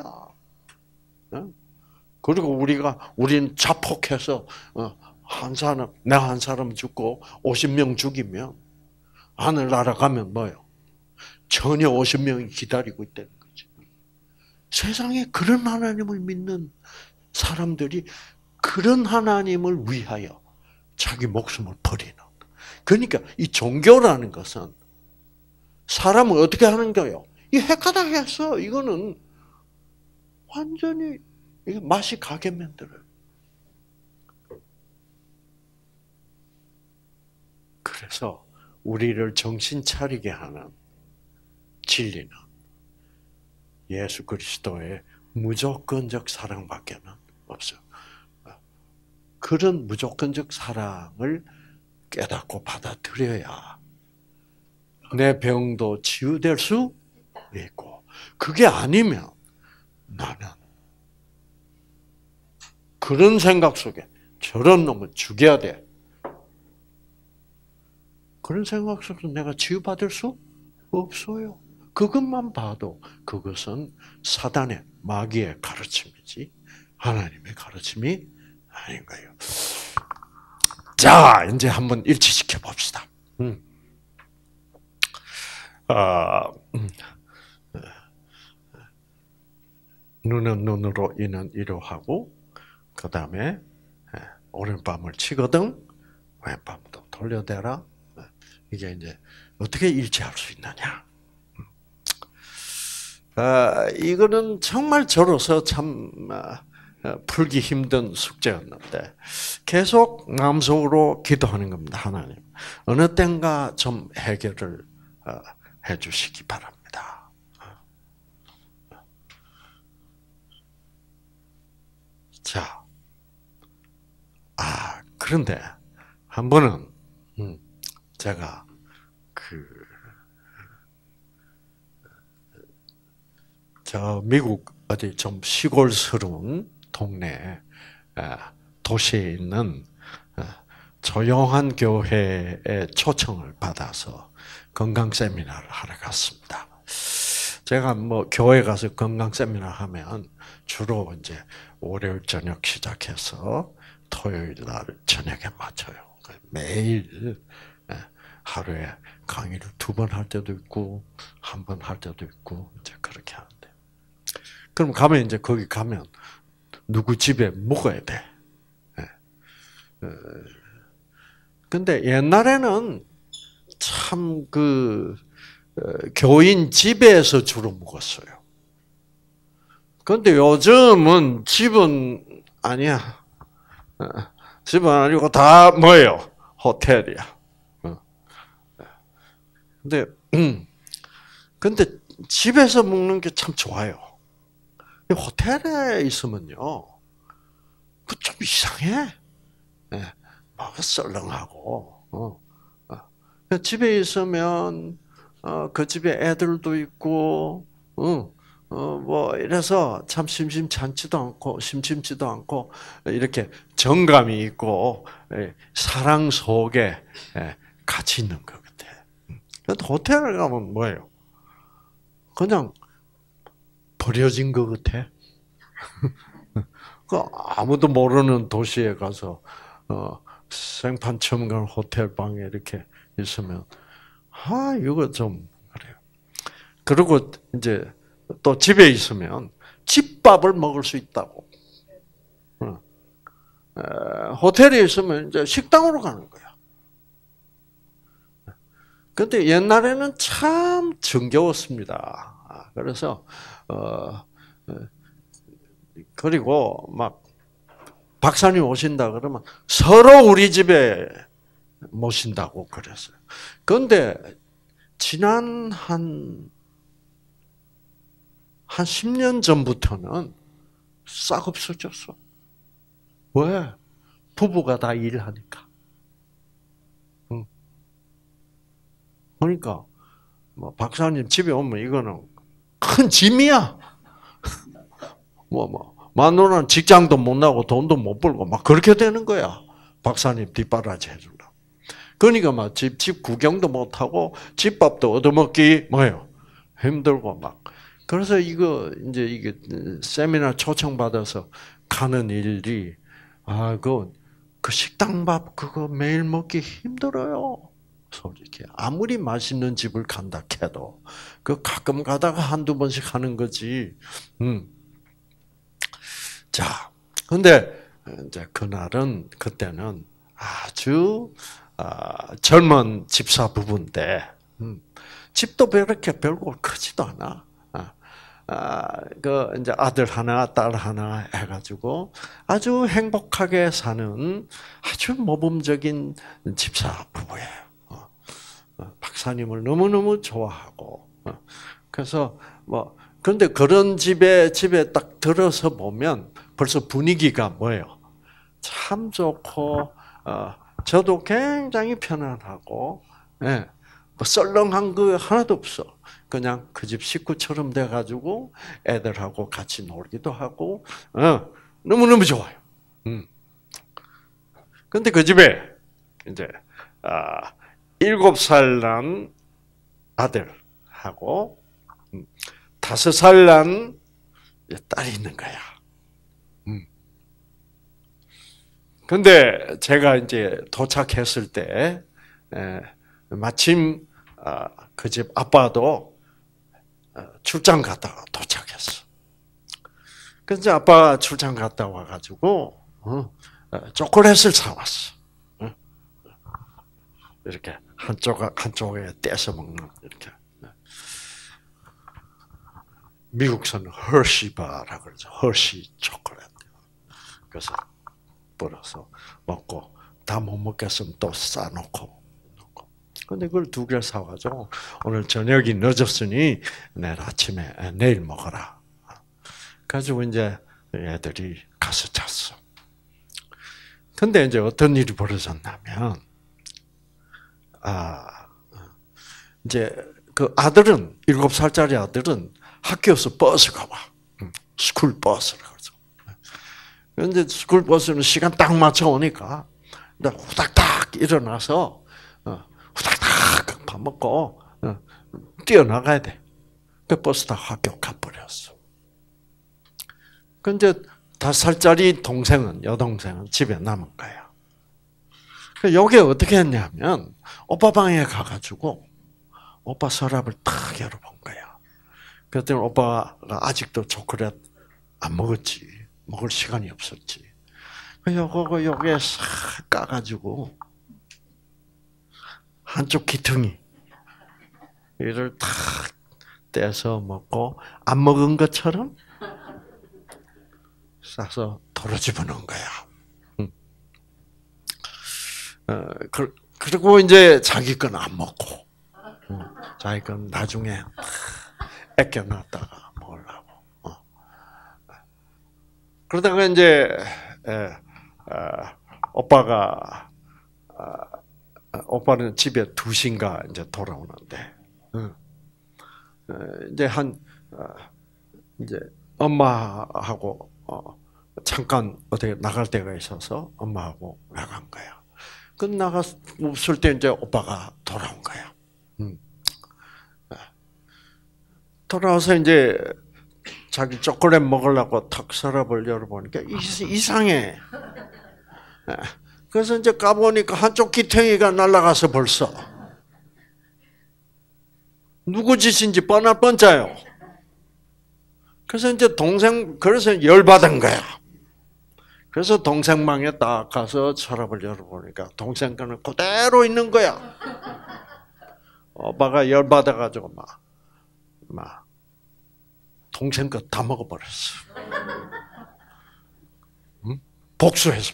그리고 우리는 자폭해서 내가 한 사람 죽고 50명 죽이면 하늘 날아가면 뭐요? 전혀 50명이 기다리고 있다는 거지. 세상에 그런 하나님을 믿는 사람들이 그런 하나님을 위하여 자기 목숨을 버리는. 그러니까 이 종교라는 것은 사람을 어떻게 하는 거예요? 이 헷가닥해서 이거는 완전히 맛이 가게 만들어요. 그래서 우리를 정신 차리게 하는 진리는 예수 그리스도의 무조건적 사랑밖에는 없어요. 그런 무조건적 사랑을 깨닫고 받아들여야 내 병도 치유될 수 있고, 그게 아니면 나는 그런 생각 속에 저런 놈은 죽여야 돼. 그런 생각 속에서 내가 치유받을 수 없어요. 그것만 봐도 그것은 사단의 마귀의 가르침이지 하나님의 가르침이 아닌 거예요. 자, 이제 한번 일치시켜 봅시다. 눈은 눈으로, 이는 이로 하고, 그 다음에 오른밤을 치거든 왼밤도 돌려대라. 이게 이제 어떻게 일치할 수 있느냐? 이거는 정말 저로서 참 풀기 힘든 숙제였는데 계속 마음속으로 기도하는 겁니다. 하나님, 어느 땐가 좀 해결을 해주시기 바랍니다. 자, 그런데 한 번은 제가 미국 어디 좀 시골스러운 동네 도시에 있는 조용한 교회에 초청을 받아서 건강 세미나를 하러 갔습니다. 제가 교회 가서 건강 세미나 하면 주로 이제 월요일 저녁 시작해서 토요일 날 저녁에 마쳐요. 매일 하루에 강의를 2번 할 때도 있고 1번 할 때도 있고 이제 그렇게 하는데. 그럼 가면 이제 거기 가면 누구 집에 묵어야 돼. 근데 옛날에는 참 교인 집에서 주로 묵었어요. 근데 요즘은 집은 아니야. 집은 아니고 다 뭐예요? 호텔이야. 근데 집에서 먹는 게 참 좋아요. 호텔에 있으면요, 그 좀 이상해. 막 썰렁하고. 집에 있으면 그 집에 애들도 있고, 뭐 이래서 참 심심찮지도 않고 심심치도 않고 이렇게 정감이 있고 사랑 속에 같이 있는 것 같아. 근데 호텔에 가면 뭐예요? 그냥 버려진 것 같아. 그 아무도 모르는 도시에 가서 생판 처음 간 호텔 방에 이렇게 있으면 이거 좀 그래요. 그리고 이제 또 집에 있으면 집밥을 먹을 수 있다고. 호텔에 있으면 이제 식당으로 가는 거야. 근데 옛날에는 참 정겨웠습니다. 그래서 그리고 막 박사님 오신다 그러면 서로 우리 집에 모신다고 그랬어요. 그런데 지난 한 10년 전부터는 싹 없어졌어. 왜? 부부가 다 일하니까. 그러니까 뭐 박사님 집에 오면 이거는 큰 짐이야. 마누라는 직장도 못 나고 돈도 못 벌고 막 그렇게 되는 거야. 박사님 뒷바라지 해준다. 그러니까 막 집 구경도 못 하고 집밥도 얻어먹기 뭐예요? 힘들고 막. 그래서 이게 세미나 초청받아서 가는 일이 그 식당밥 그거 매일 먹기 힘들어요. 솔직히 아무리 맛있는 집을 간다 해도 그 가끔 가다가 한두 번씩 하는 거지. 자, 근데 이제 그때는 아주 젊은 집사 부부인데 집도 그렇게 별거 크지도 않아. 이제 아들 하나, 딸 하나 해가지고 아주 행복하게 사는 아주 모범적인 집사 부부예요. 박사님을 너무너무 좋아하고. 그래서 그런데 그런 집에 딱 들어서 보면 벌써 분위기가 뭐예요? 참 좋고, 저도 굉장히 편안하고, 썰렁한 거 하나도 없어. 그냥 그 집 식구처럼 돼가지고 애들하고 같이 놀기도 하고, 너무너무 좋아요. 근데 그 집에 이제 7살 난 아들하고 5살 난 딸이 있는 거야. 근데 제가 이제 도착했을 때 마침 그 집 아빠도 출장 갔다가 도착했어. 그래서 아빠가 출장 갔다 와가지고 초콜릿을 사왔어. 이렇게 한쪽에 떼서 먹는 이렇게. 미국서는 허쉬바라고 그러죠. 허쉬 초콜릿. 그래서 불어서 먹고 다 못 먹겠으면 또 싸놓고. 근데 그걸 2개 사가지고 오늘 저녁이 늦었으니 내일 아침에 내일 먹어라. 가지고 이제 애들이 가서 잤어. 근데 이제 어떤 일이 벌어졌냐면 이제 그 아들은 7살짜리 아들은 학교에서 버스가 와. 스쿨 버스라 그러죠. 그런데 스쿨 버스는 시간 딱 맞춰 오니까 후닥닥 일어나서 후닥닥 밥 먹고 뛰어나가야 돼. 그 버스 타고 학교 가버렸어. 근데 5살짜리 여동생은 집에 남은 거야. 여기 어떻게 했냐면 오빠 방에 가가지고 오빠 서랍을 탁 열어본 거야. 그랬더니 오빠가 아직도 초콜릿 안 먹었지. 먹을 시간이 없었지. 요거 여기에 싹 까가지고 한쪽 귀퉁이 이를 탁 떼서 먹고 안 먹은 것처럼 싸서 도로 집어넣은 거야. 그리고 이제 자기 건 안 먹고 자기 건 나중에 아껴놨다가 먹으려고. 그러다가 이제 오빠는 집에 2시인가 이제 돌아오는데 이제 엄마하고 잠깐 어떻게 나갈 때가 있어서 엄마하고 나간 거야. 그 없을 때 이제 오빠가 돌아온 거야. 돌아와서 이제 자기 초콜릿 먹으려고 탁 서랍을 열어보니까 이상해. 그래서 이제 까보니까 한쪽 귀퉁이가 날아가서 벌써 누구 짓인지 뻔할 뻔짜요. 그래서 이제 그래서 열받은 거야. 그래서 동생 방에 딱 가서 서랍을 열어보니까 동생 거는 그대로 있는 거야. 오빠가 열받아가지고 막 동생 거 다 먹어버렸어. 응? 복수.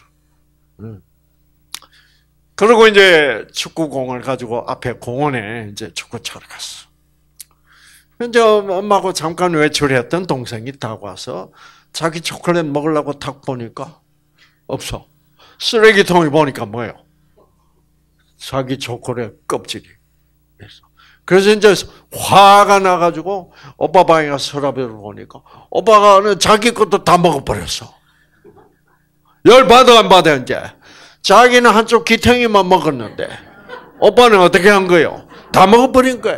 그리고 이제 축구공을 가지고 앞에 공원에 이제 축구 차러 갔어. 이제 엄마하고 잠깐 외출했던 동생이 딱 와서 자기 초콜릿 먹으려고 탁 보니까 없어. 쓰레기통에 보니까 뭐예요? 자기 초콜릿 껍질이 있어. 그래서 이제 화가 나가지고 오빠 방에 가서 서랍을 보니까 오빠가 자기 것도 다 먹어버렸어. 열받아 안 받아 이제. 자기는 한쪽 귀퉁이만 먹었는데 오빠는 어떻게 한 거예요? 다 먹어버린 거야.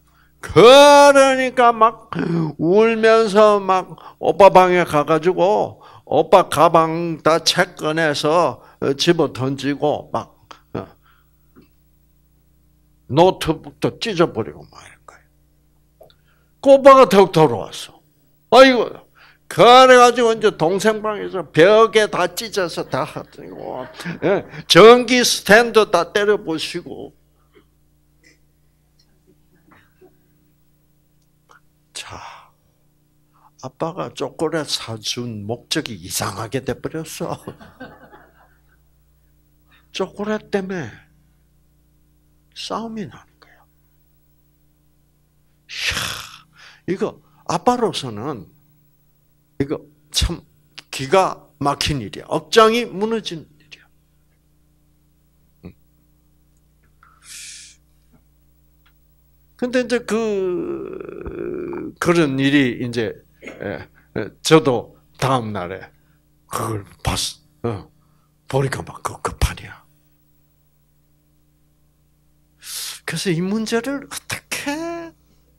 그러니까 막 울면서 막 오빠 방에 가가지고 오빠 가방 다 책 꺼내서 집어 던지고 막 노트북도 찢어버리고 막 이런 거예요. 그 오빠가 더욱 돌아왔어. 아이고. 그래가지고 이제 동생 방에서 벽에 다 찢어서 다 하고 전기 스탠드 다 때려 부시고. 자, 아빠가 초콜릿 사준 목적이 이상하게 돼버렸어. 초콜릿 때문에 싸움이 나는 거야. 이거 아빠로서는 이거 참 기가 막힌 일이야. 억장이 무너진 일이야. 근데 이제 그런 일이 이제 저도 다음 날에 그걸 봤어. 보니까 막 급하냐. 그래서 이 문제를 어떻게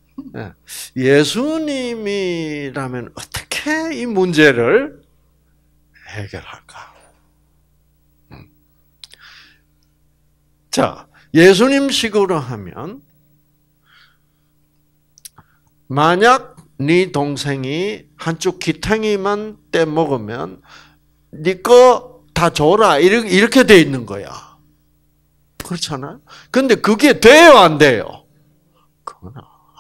예수님이라면 어떻게 이 문제를 해결할까? 자, 예수님식으로 하면 만약 네 동생이 한쪽 귀퉁이만 떼먹으면 네 거 다 줘라 이렇게 돼 있는 거야. 그렇잖아요? 근데 그게 돼요, 안 돼요? 그거는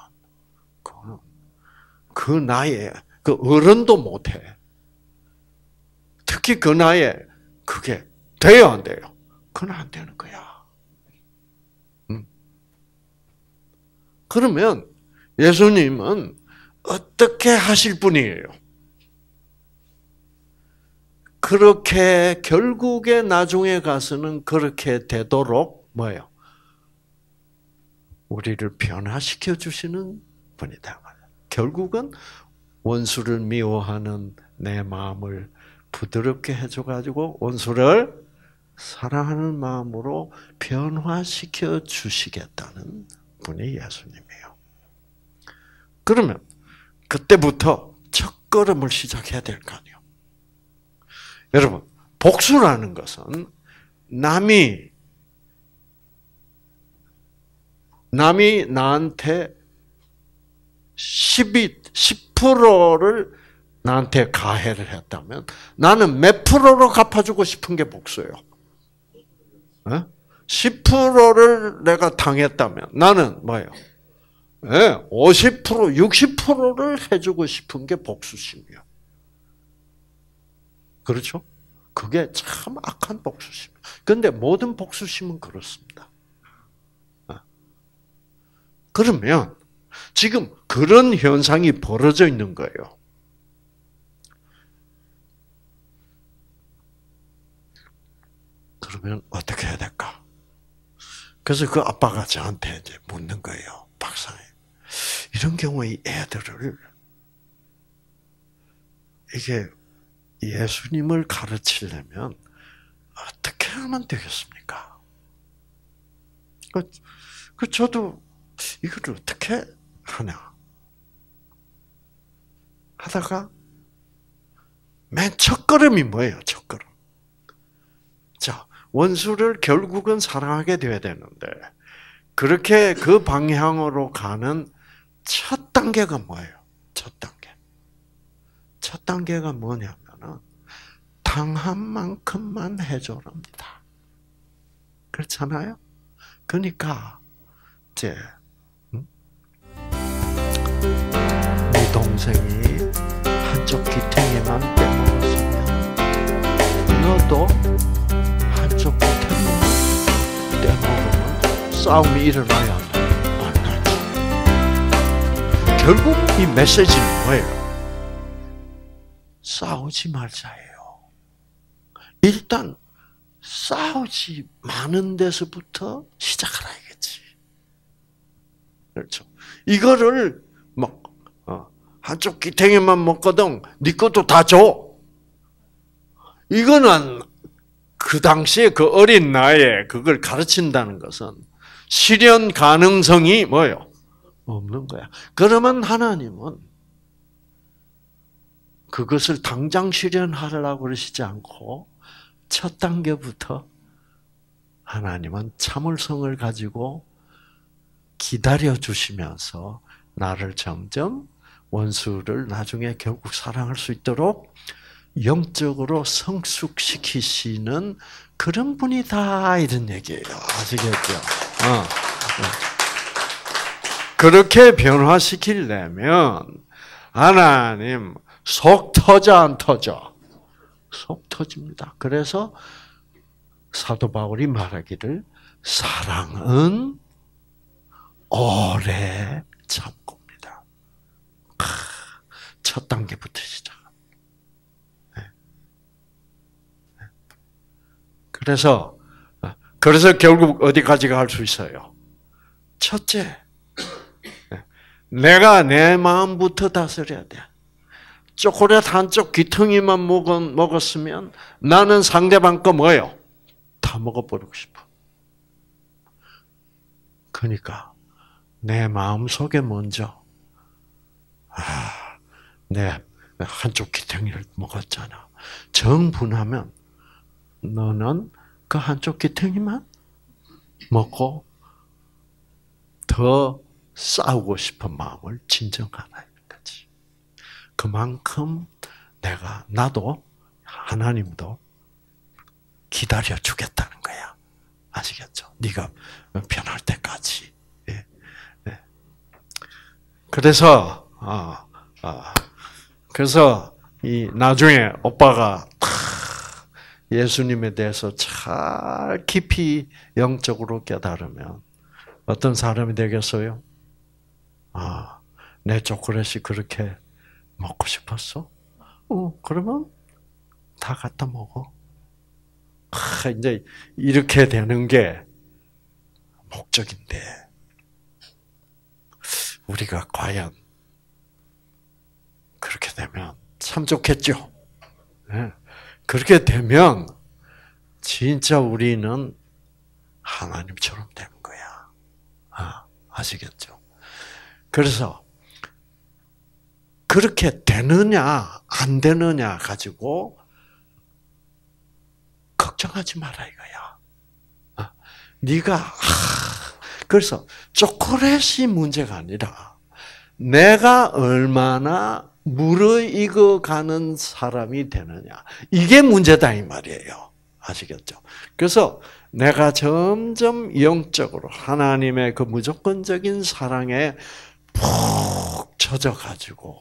그 나이에 그 어른도 못해. 특히 그 나이에 그게 돼요, 안 돼요? 그건 안 되는 거야. 그러면 예수님은 어떻게 하실 분이에요? 그렇게 결국에 나중에 가서는 그렇게 되도록 뭐예요? 우리를 변화시켜 주시는 분이다. 결국은 원수를 미워하는 내 마음을 부드럽게 해줘가지고 원수를 사랑하는 마음으로 변화시켜 주시겠다는 분이 예수님이에요. 그러면 그때부터 첫걸음을 시작해야 될 거 아니에요. 여러분, 복수라는 것은 남이 나한테 10%를 나한테 가해를 했다면 나는 몇 프로로 갚아주고 싶은 게 복수예요. 10%를 내가 당했다면 나는 뭐예요? 50%, 60%를 해주고 싶은 게 복수심이에요. 그렇죠? 그게 참 악한 복수심. 그런데 모든 복수심은 그렇습니다. 그러면 지금 그런 현상이 벌어져 있는 거예요. 그러면 어떻게 해야 될까? 그래서 그 아빠가 저한테 이제 묻는 거예요. 박사님, 이런 경우에 애들을 이게 예수님을 가르치려면 어떻게 하면 되겠습니까? 저도 이걸 어떻게 하냐 하다가 맨 첫걸음이 뭐예요? 첫걸음. 자, 원수를 결국은 사랑하게 돼야 되는데 그렇게 그 방향으로 가는 첫 단계가 뭐예요? 첫 단계. 첫 단계가 뭐냐면은 당한 만큼만 해줘랍니다. 그렇잖아요? 그러니까 이제 네 동생이 한쪽 귀퉁이만 떼먹었으면 너도 한쪽 귀퉁이만 떼먹으면 싸움이 일어나야 안 나지. 결국 이 메시지는 뭐예요? 싸우지 말자예요. 일단 싸우지 마는 데서부터 시작을 해야겠지. 그렇죠. 이거를 막 한쪽 기탱이만 먹거든 네 것도 다 줘. 이거는 그 당시에 그 어린 나이에 그걸 가르친다는 것은 실현 가능성이 뭐예요? 없는 거야. 그러면 하나님은 그것을 당장 실현하려고 그러시지 않고 첫 단계부터 하나님은 참을성을 가지고 기다려 주시면서 나를 점점 원수를 나중에 결국 사랑할 수 있도록 영적으로 성숙시키시는 그런 분이다 이런 얘기예요. 아시겠죠? 그렇게 변화시키려면 하나님 속 터져 안 터져? 속 터집니다. 그래서 사도 바울이 말하기를 사랑은 오래 참고입니다. 첫 단계부터 시작. 그래서 결국 어디까지 갈 수 있어요? 첫째, 내가 내 마음부터 다스려야 돼. 초콜릿 한쪽 귀퉁이만 먹었으면 나는 상대방 거 뭐예요? 다 먹어버리고 싶어. 그러니까 내 마음 속에 먼저 내 한쪽 귀퉁이를 먹었잖아. 정분하면 너는 그 한쪽 귀퉁이만 먹고 더 싸우고 싶은 마음을 진정하라 이거지. 그만큼 나도 하나님도 기다려 주겠다는 거야. 아시겠죠? 네가 변할 때까지. 예. 예. 그래서 이 나중에 오빠가 예수님에 대해서 잘 깊이 영적으로 깨달으면 어떤 사람이 되겠어요? 내 초콜릿이 그렇게 먹고 싶었어? 그러면 다 갖다 먹어. 이제 이렇게 되는 게 목적인데 우리가 과연 그렇게 되면 참 좋겠죠. 그렇게 되면 진짜 우리는 하나님처럼 되는 거야. 아시겠죠? 그래서 그렇게 되느냐 안 되느냐 가지고 걱정하지 마라 이거야. 네가 그래서 초콜릿이 문제가 아니라 내가 얼마나 무르익어가는 사람이 되느냐. 이게 문제다 이 말이에요. 아시겠죠? 그래서 내가 점점 영적으로 하나님의 그 무조건적인 사랑에 푹 젖어가지고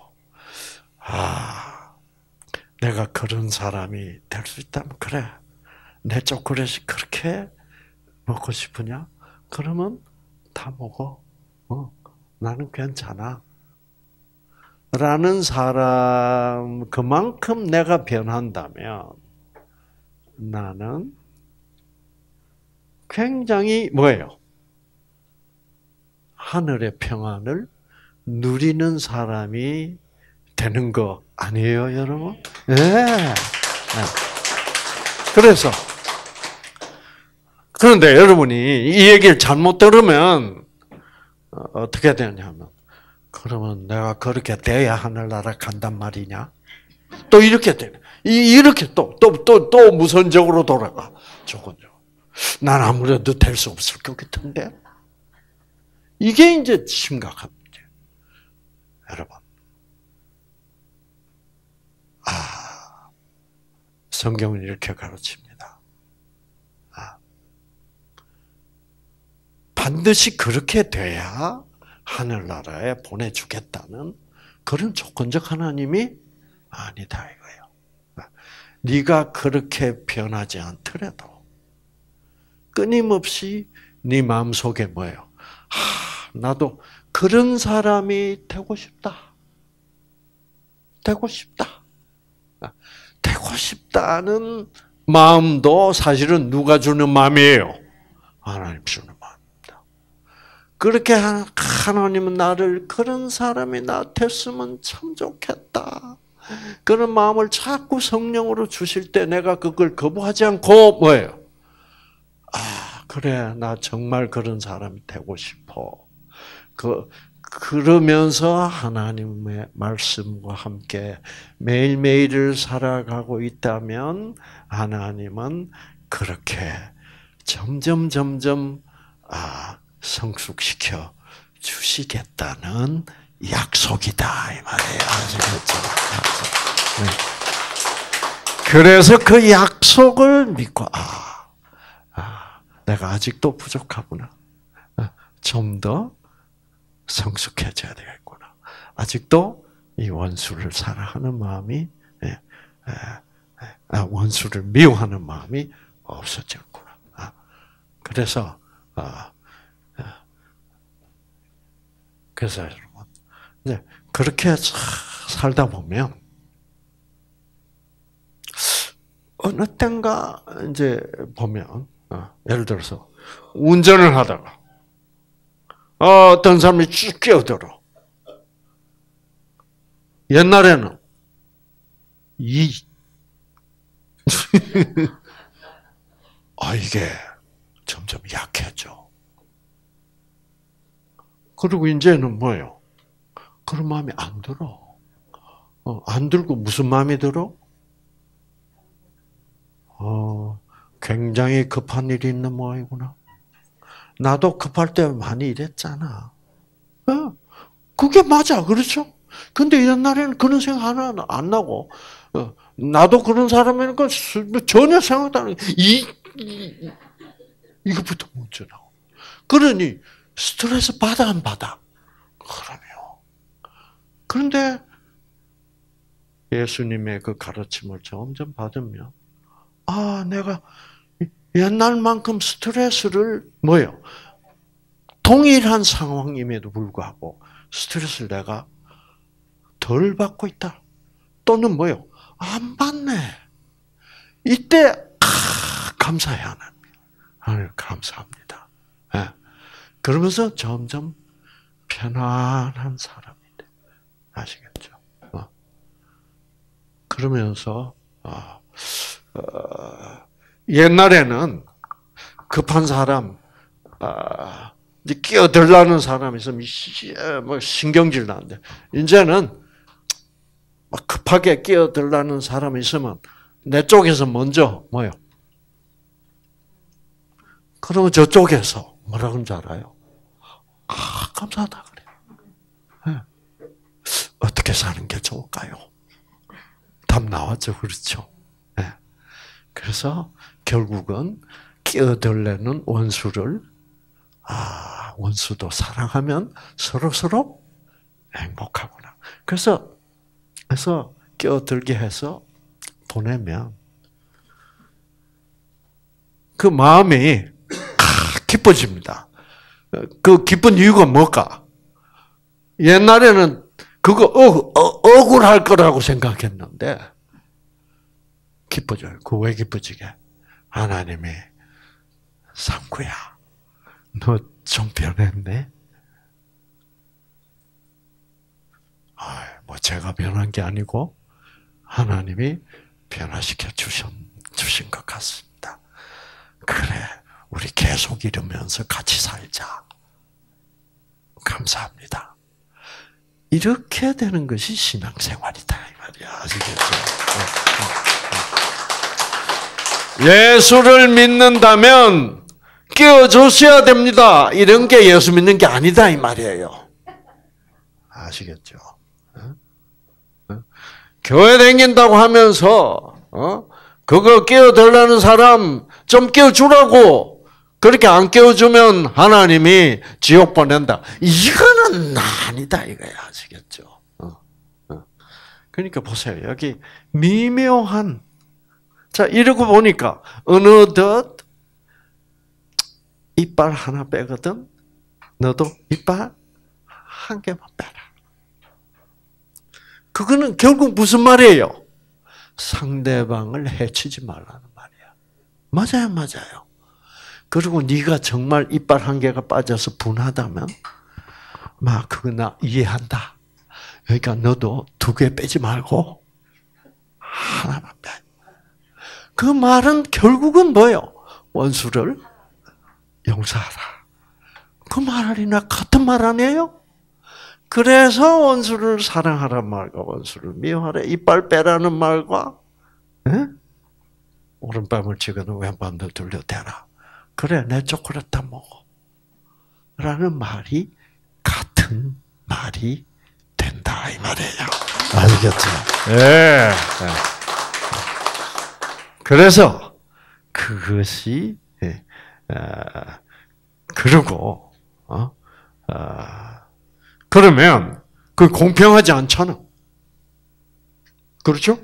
내가 그런 사람이 될 수 있다면 그래. 내 초콜릿이 그렇게 먹고 싶으냐? 그러면 다 먹어. 나는 괜찮아. 라는 사람, 그만큼 내가 변한다면 나는 굉장히 뭐예요? 하늘의 평안을 누리는 사람이 되는 거 아니에요, 여러분? 네. 그런데 여러분이 이 얘기를 잘못 들으면 어떻게 되냐면, 그러면 내가 그렇게 돼야 하늘나라 간단 말이냐? 또 이렇게 되네. 이렇게 또 무선적으로 돌아가. 조건적. 난 아무래도 될 수 없을 것 같은데. 이게 이제 심각한 문제. 여러분. 성경은 이렇게 가르칩니다. 반드시 그렇게 돼야 하늘나라에 보내주겠다는 그런 조건적 하나님이 아니다 이거예요. 네가 그렇게 변하지 않더라도 끊임없이 네 마음속에 뭐예요? 나도 그런 사람이 되고 싶다. 되고 싶다. 되고 싶다는 마음도 사실은 누가 주는 마음이에요? 하나님 주는 마음입니다. 그렇게 하나님은 나를 그런 사람이 나 됐으면 참 좋겠다. 그런 마음을 자꾸 성령으로 주실 때 내가 그걸 거부하지 않고 뭐예요? 그래, 나 정말 그런 사람이 되고 싶어. 그러면서 하나님의 말씀과 함께 매일매일을 살아가고 있다면 하나님은 그렇게 점점 성숙시켜 주시겠다는 약속이다 이 말이에요. 아시겠죠? 그래서 그 약속을 믿고 내가 아직도 부족하구나. 좀 더 성숙해져야 되겠구나. 아직도 이 원수를 사랑하는 마음이 원수를 미워하는 마음이 없어졌구나. 그래서 여러분 이제 그렇게 살다 보면 어느 땐가 이제 보면 예를 들어서 운전을 하다가 어떤 사람이 쭉 끼어들어. 옛날에는 이게 점점 약해져. 그리고 이제는 뭐예요? 그런 마음이 안 들어. 안 들고 무슨 마음이 들어? 굉장히 급한 일이 있는 모양이구나. 나도 급할 때 많이 이랬잖아. 그게 맞아, 그렇죠? 근데 옛날에는 그런 생각 하나 안 나고, 나도 그런 사람이니까 전혀 생각도 안 하고, 이것부터 문제 나고. 그러니, 스트레스 받아, 안 받아? 그럼요. 그런데, 예수님의 그 가르침을 점점 받으면, 내가 옛날만큼 스트레스를 동일한 상황임에도 불구하고 스트레스를 내가 덜 받고 있다. 또는 안 받네. 이때 감사해야 합니다. 하나님 감사합니다. 그러면서 점점 편안한 사람이 돼. 아시겠죠? 그러면서 옛날에는 급한 사람, 이제 끼어들라는 사람이 있으면 신경질 나는데, 이제는 막 급하게 끼어들라는 사람이 있으면 내 쪽에서 먼저 그러면 저쪽에서 뭐라 그런 줄 알아요? 감사하다 그래요. 네. 어떻게 사는 게 좋을까요? 답 나왔죠, 그렇죠? 네. 그래서 결국은 끼어들려는 원수를 원수도 사랑하면 서로 행복하구나. 그래서 끼어들게 해서 보내면 그 마음이 기뻐집니다. 그 기쁜 이유가 뭘까? 옛날에는 그거 억울할 거라고 생각했는데 기뻐져요. 그 왜 기뻐지게? 하나님이 상구야, 너 좀 변했네. 뭐 제가 변한 게 아니고 하나님이 변화시켜 주신 것 같습니다. 그래, 우리 계속 이러면서 같이 살자. 감사합니다. 이렇게 되는 것이 신앙생활이다 이 말이야. 아시겠죠? 예수를 믿는다면 끼워주셔야 됩니다. 이런 게 예수 믿는 게 아니다 이 말이에요. 아시겠죠? 교회 다닌다고 하면서 그거 끼워달라는 사람 좀 끼워주라고 그렇게 안 끼워주면 하나님이 지옥 보낸다. 이거는 아니다 이거야. 아시겠죠? 그러니까 보세요. 여기 미묘한 자 이러고 보니까 어느덧 이빨 하나 빼거든. 너도 이빨 한 개만 빼라. 그거는 결국 무슨 말이에요? 상대방을 해치지 말라는 말이야. 맞아요. 그리고 네가 정말 이빨 한 개가 빠져서 분하다면, 그거 나 이해한다. 그러니까 너도 2개 빼지 말고 하나만 빼. 그 말은 결국은 뭐예요? 원수를 용서하라. 그 말이나 같은 말 아니에요? 그래서 원수를 사랑하란 말과 원수를 미워하라. 이빨 빼라는 말과 오른밤을 치고는 왼밤도 들려대라. 그래, 내 초콜릿 다 먹어. 라는 말이 같은 말이 된다 이 말이에요. 아시겠죠? 예. 그래서 그것이 그리고 그러면 그 공평하지 않잖아. 그렇죠?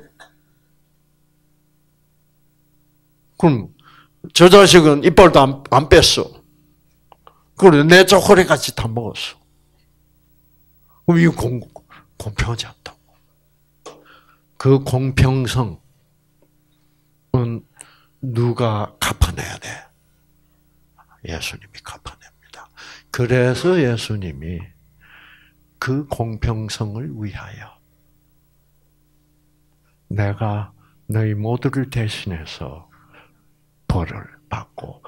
그럼 저 자식은 이빨도 안 뺐어. 그리고 내 초콜릿 같이 다 먹었어. 그럼 이거 공평하지 않다고. 그 공평성은 누가 갚아내야 돼? 예수님이 갚아냅니다. 그래서 예수님이 그 공평성을 위하여 내가 너희 모두를 대신해서 벌을 받고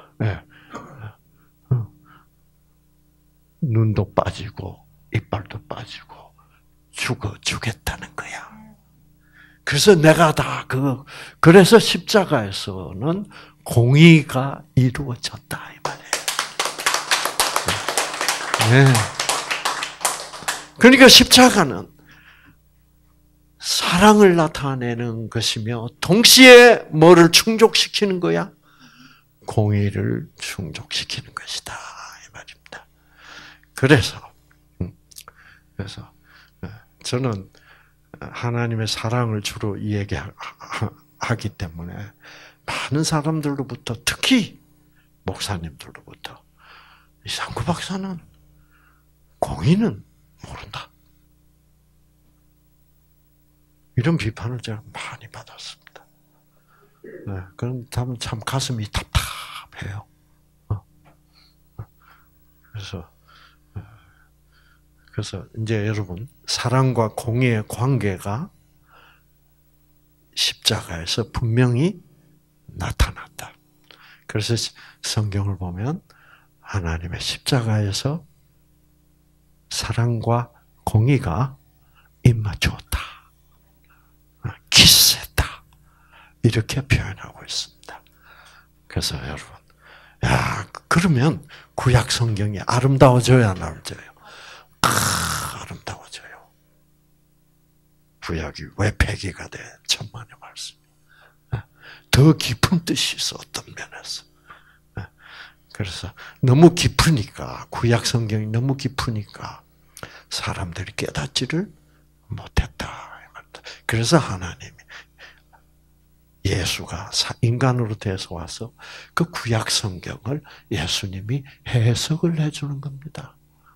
눈도 빠지고 이빨도 빠지고 죽어주겠다는 거야. 그래서 내가 다 그래서 십자가에서는 공의가 이루어졌다 이 말이에요. 네. 그러니까 십자가는 사랑을 나타내는 것이며 동시에 뭐를 충족시키는 거야? 공의를 충족시키는 것이다 이 말입니다. 그래서 저는 하나님의 사랑을 주로 이야기하기 때문에 많은 사람들로부터 특히 목사님들로부터 이상구 박사는 공의는 모른다. 이런 비판을 제가 많이 받았습니다. 그럼 참 가슴이 답답해요. 그래서 이제 여러분 사랑과 공의의 관계가 십자가에서 분명히 나타났다. 그래서 성경을 보면 하나님의 십자가에서 사랑과 공의가 입맞추었다. 키스했다. 이렇게 표현하고 있습니다. 그래서 여러분, 그러면 구약 성경이 아름다워져요, 안 아름다워져요? 아름다워져요. 구약이 왜 폐기가 돼? 천만의 말씀. 더 깊은 뜻이 있어, 어떤 면에서. 그래서 너무 깊으니까, 구약 성경이 너무 깊으니까 사람들이 깨닫지를 못했다. 그래서 하나님이 예수가 인간으로 돼서 와서 그 구약 성경을 예수님이 해석을 해주는 겁니다.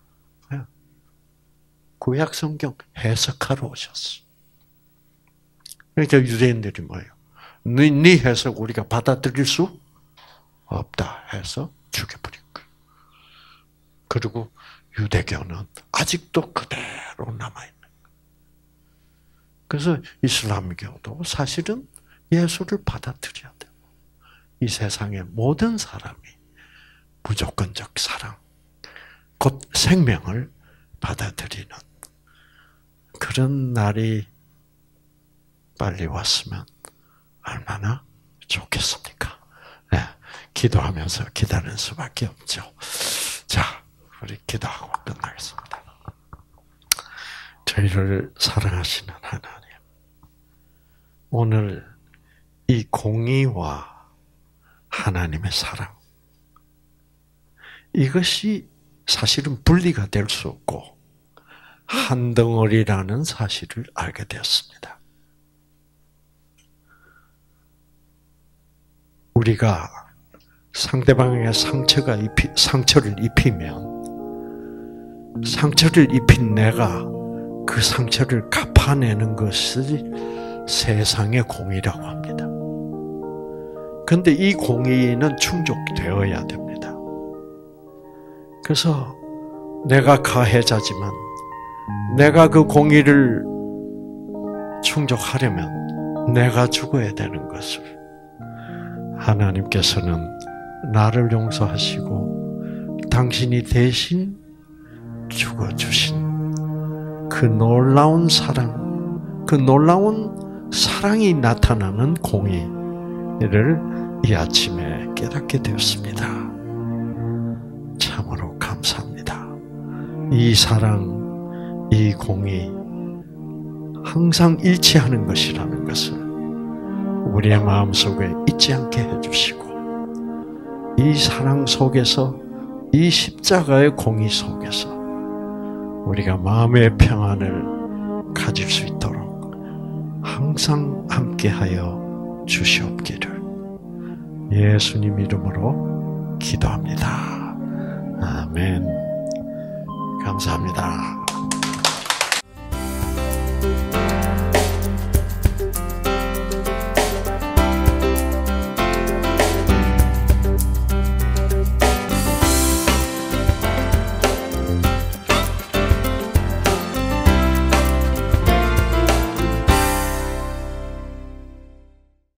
구약 성경 해석하러 오셨어. 그러니까 유대인들이 뭐예요? 네 해석 우리가 받아들일 수 없다 해서 죽여버린 거예요. 그리고 유대교는 아직도 그대로 남아있는 거예요. 그래서 이슬람교도 사실은 예수를 받아들여야 돼요. 이 세상의 모든 사람이 무조건적 사랑, 곧 생명을 받아들이는 그런 날이 빨리 왔으면 얼마나 좋겠습니까? 네, 기도하면서 기다리는 수밖에 없죠. 자, 우리 기도하고 끝나겠습니다. 저희를 사랑하시는 하나님, 오늘 이 공의와 하나님의 사랑, 이것이 사실은 분리가 될 수 없고 한 덩어리라는 사실을 알게 되었습니다. 우리가 상대방에게 상처를 입히면 상처를 입힌 내가 그 상처를 갚아내는 것이 세상의 공의라고 합니다. 그런데 이 공의는 충족되어야 됩니다. 그래서 내가 가해자지만 내가 그 공의를 충족하려면 내가 죽어야 되는 것을 하나님께서는 나를 용서하시고 당신이 대신 죽어주신 그 놀라운 사랑, 그 놀라운 사랑이 나타나는 공의를 이 아침에 깨닫게 되었습니다. 참으로 감사합니다. 이 사랑, 이 공의 항상 일치하는 것이라는 것을 우리의 마음속에 잊지 않게 해주시고 이 사랑 속에서 이 십자가의 공의 속에서 우리가 마음의 평안을 가질 수 있도록 항상 함께하여 주시옵기를 예수님 이름으로 기도합니다. 아멘. 감사합니다.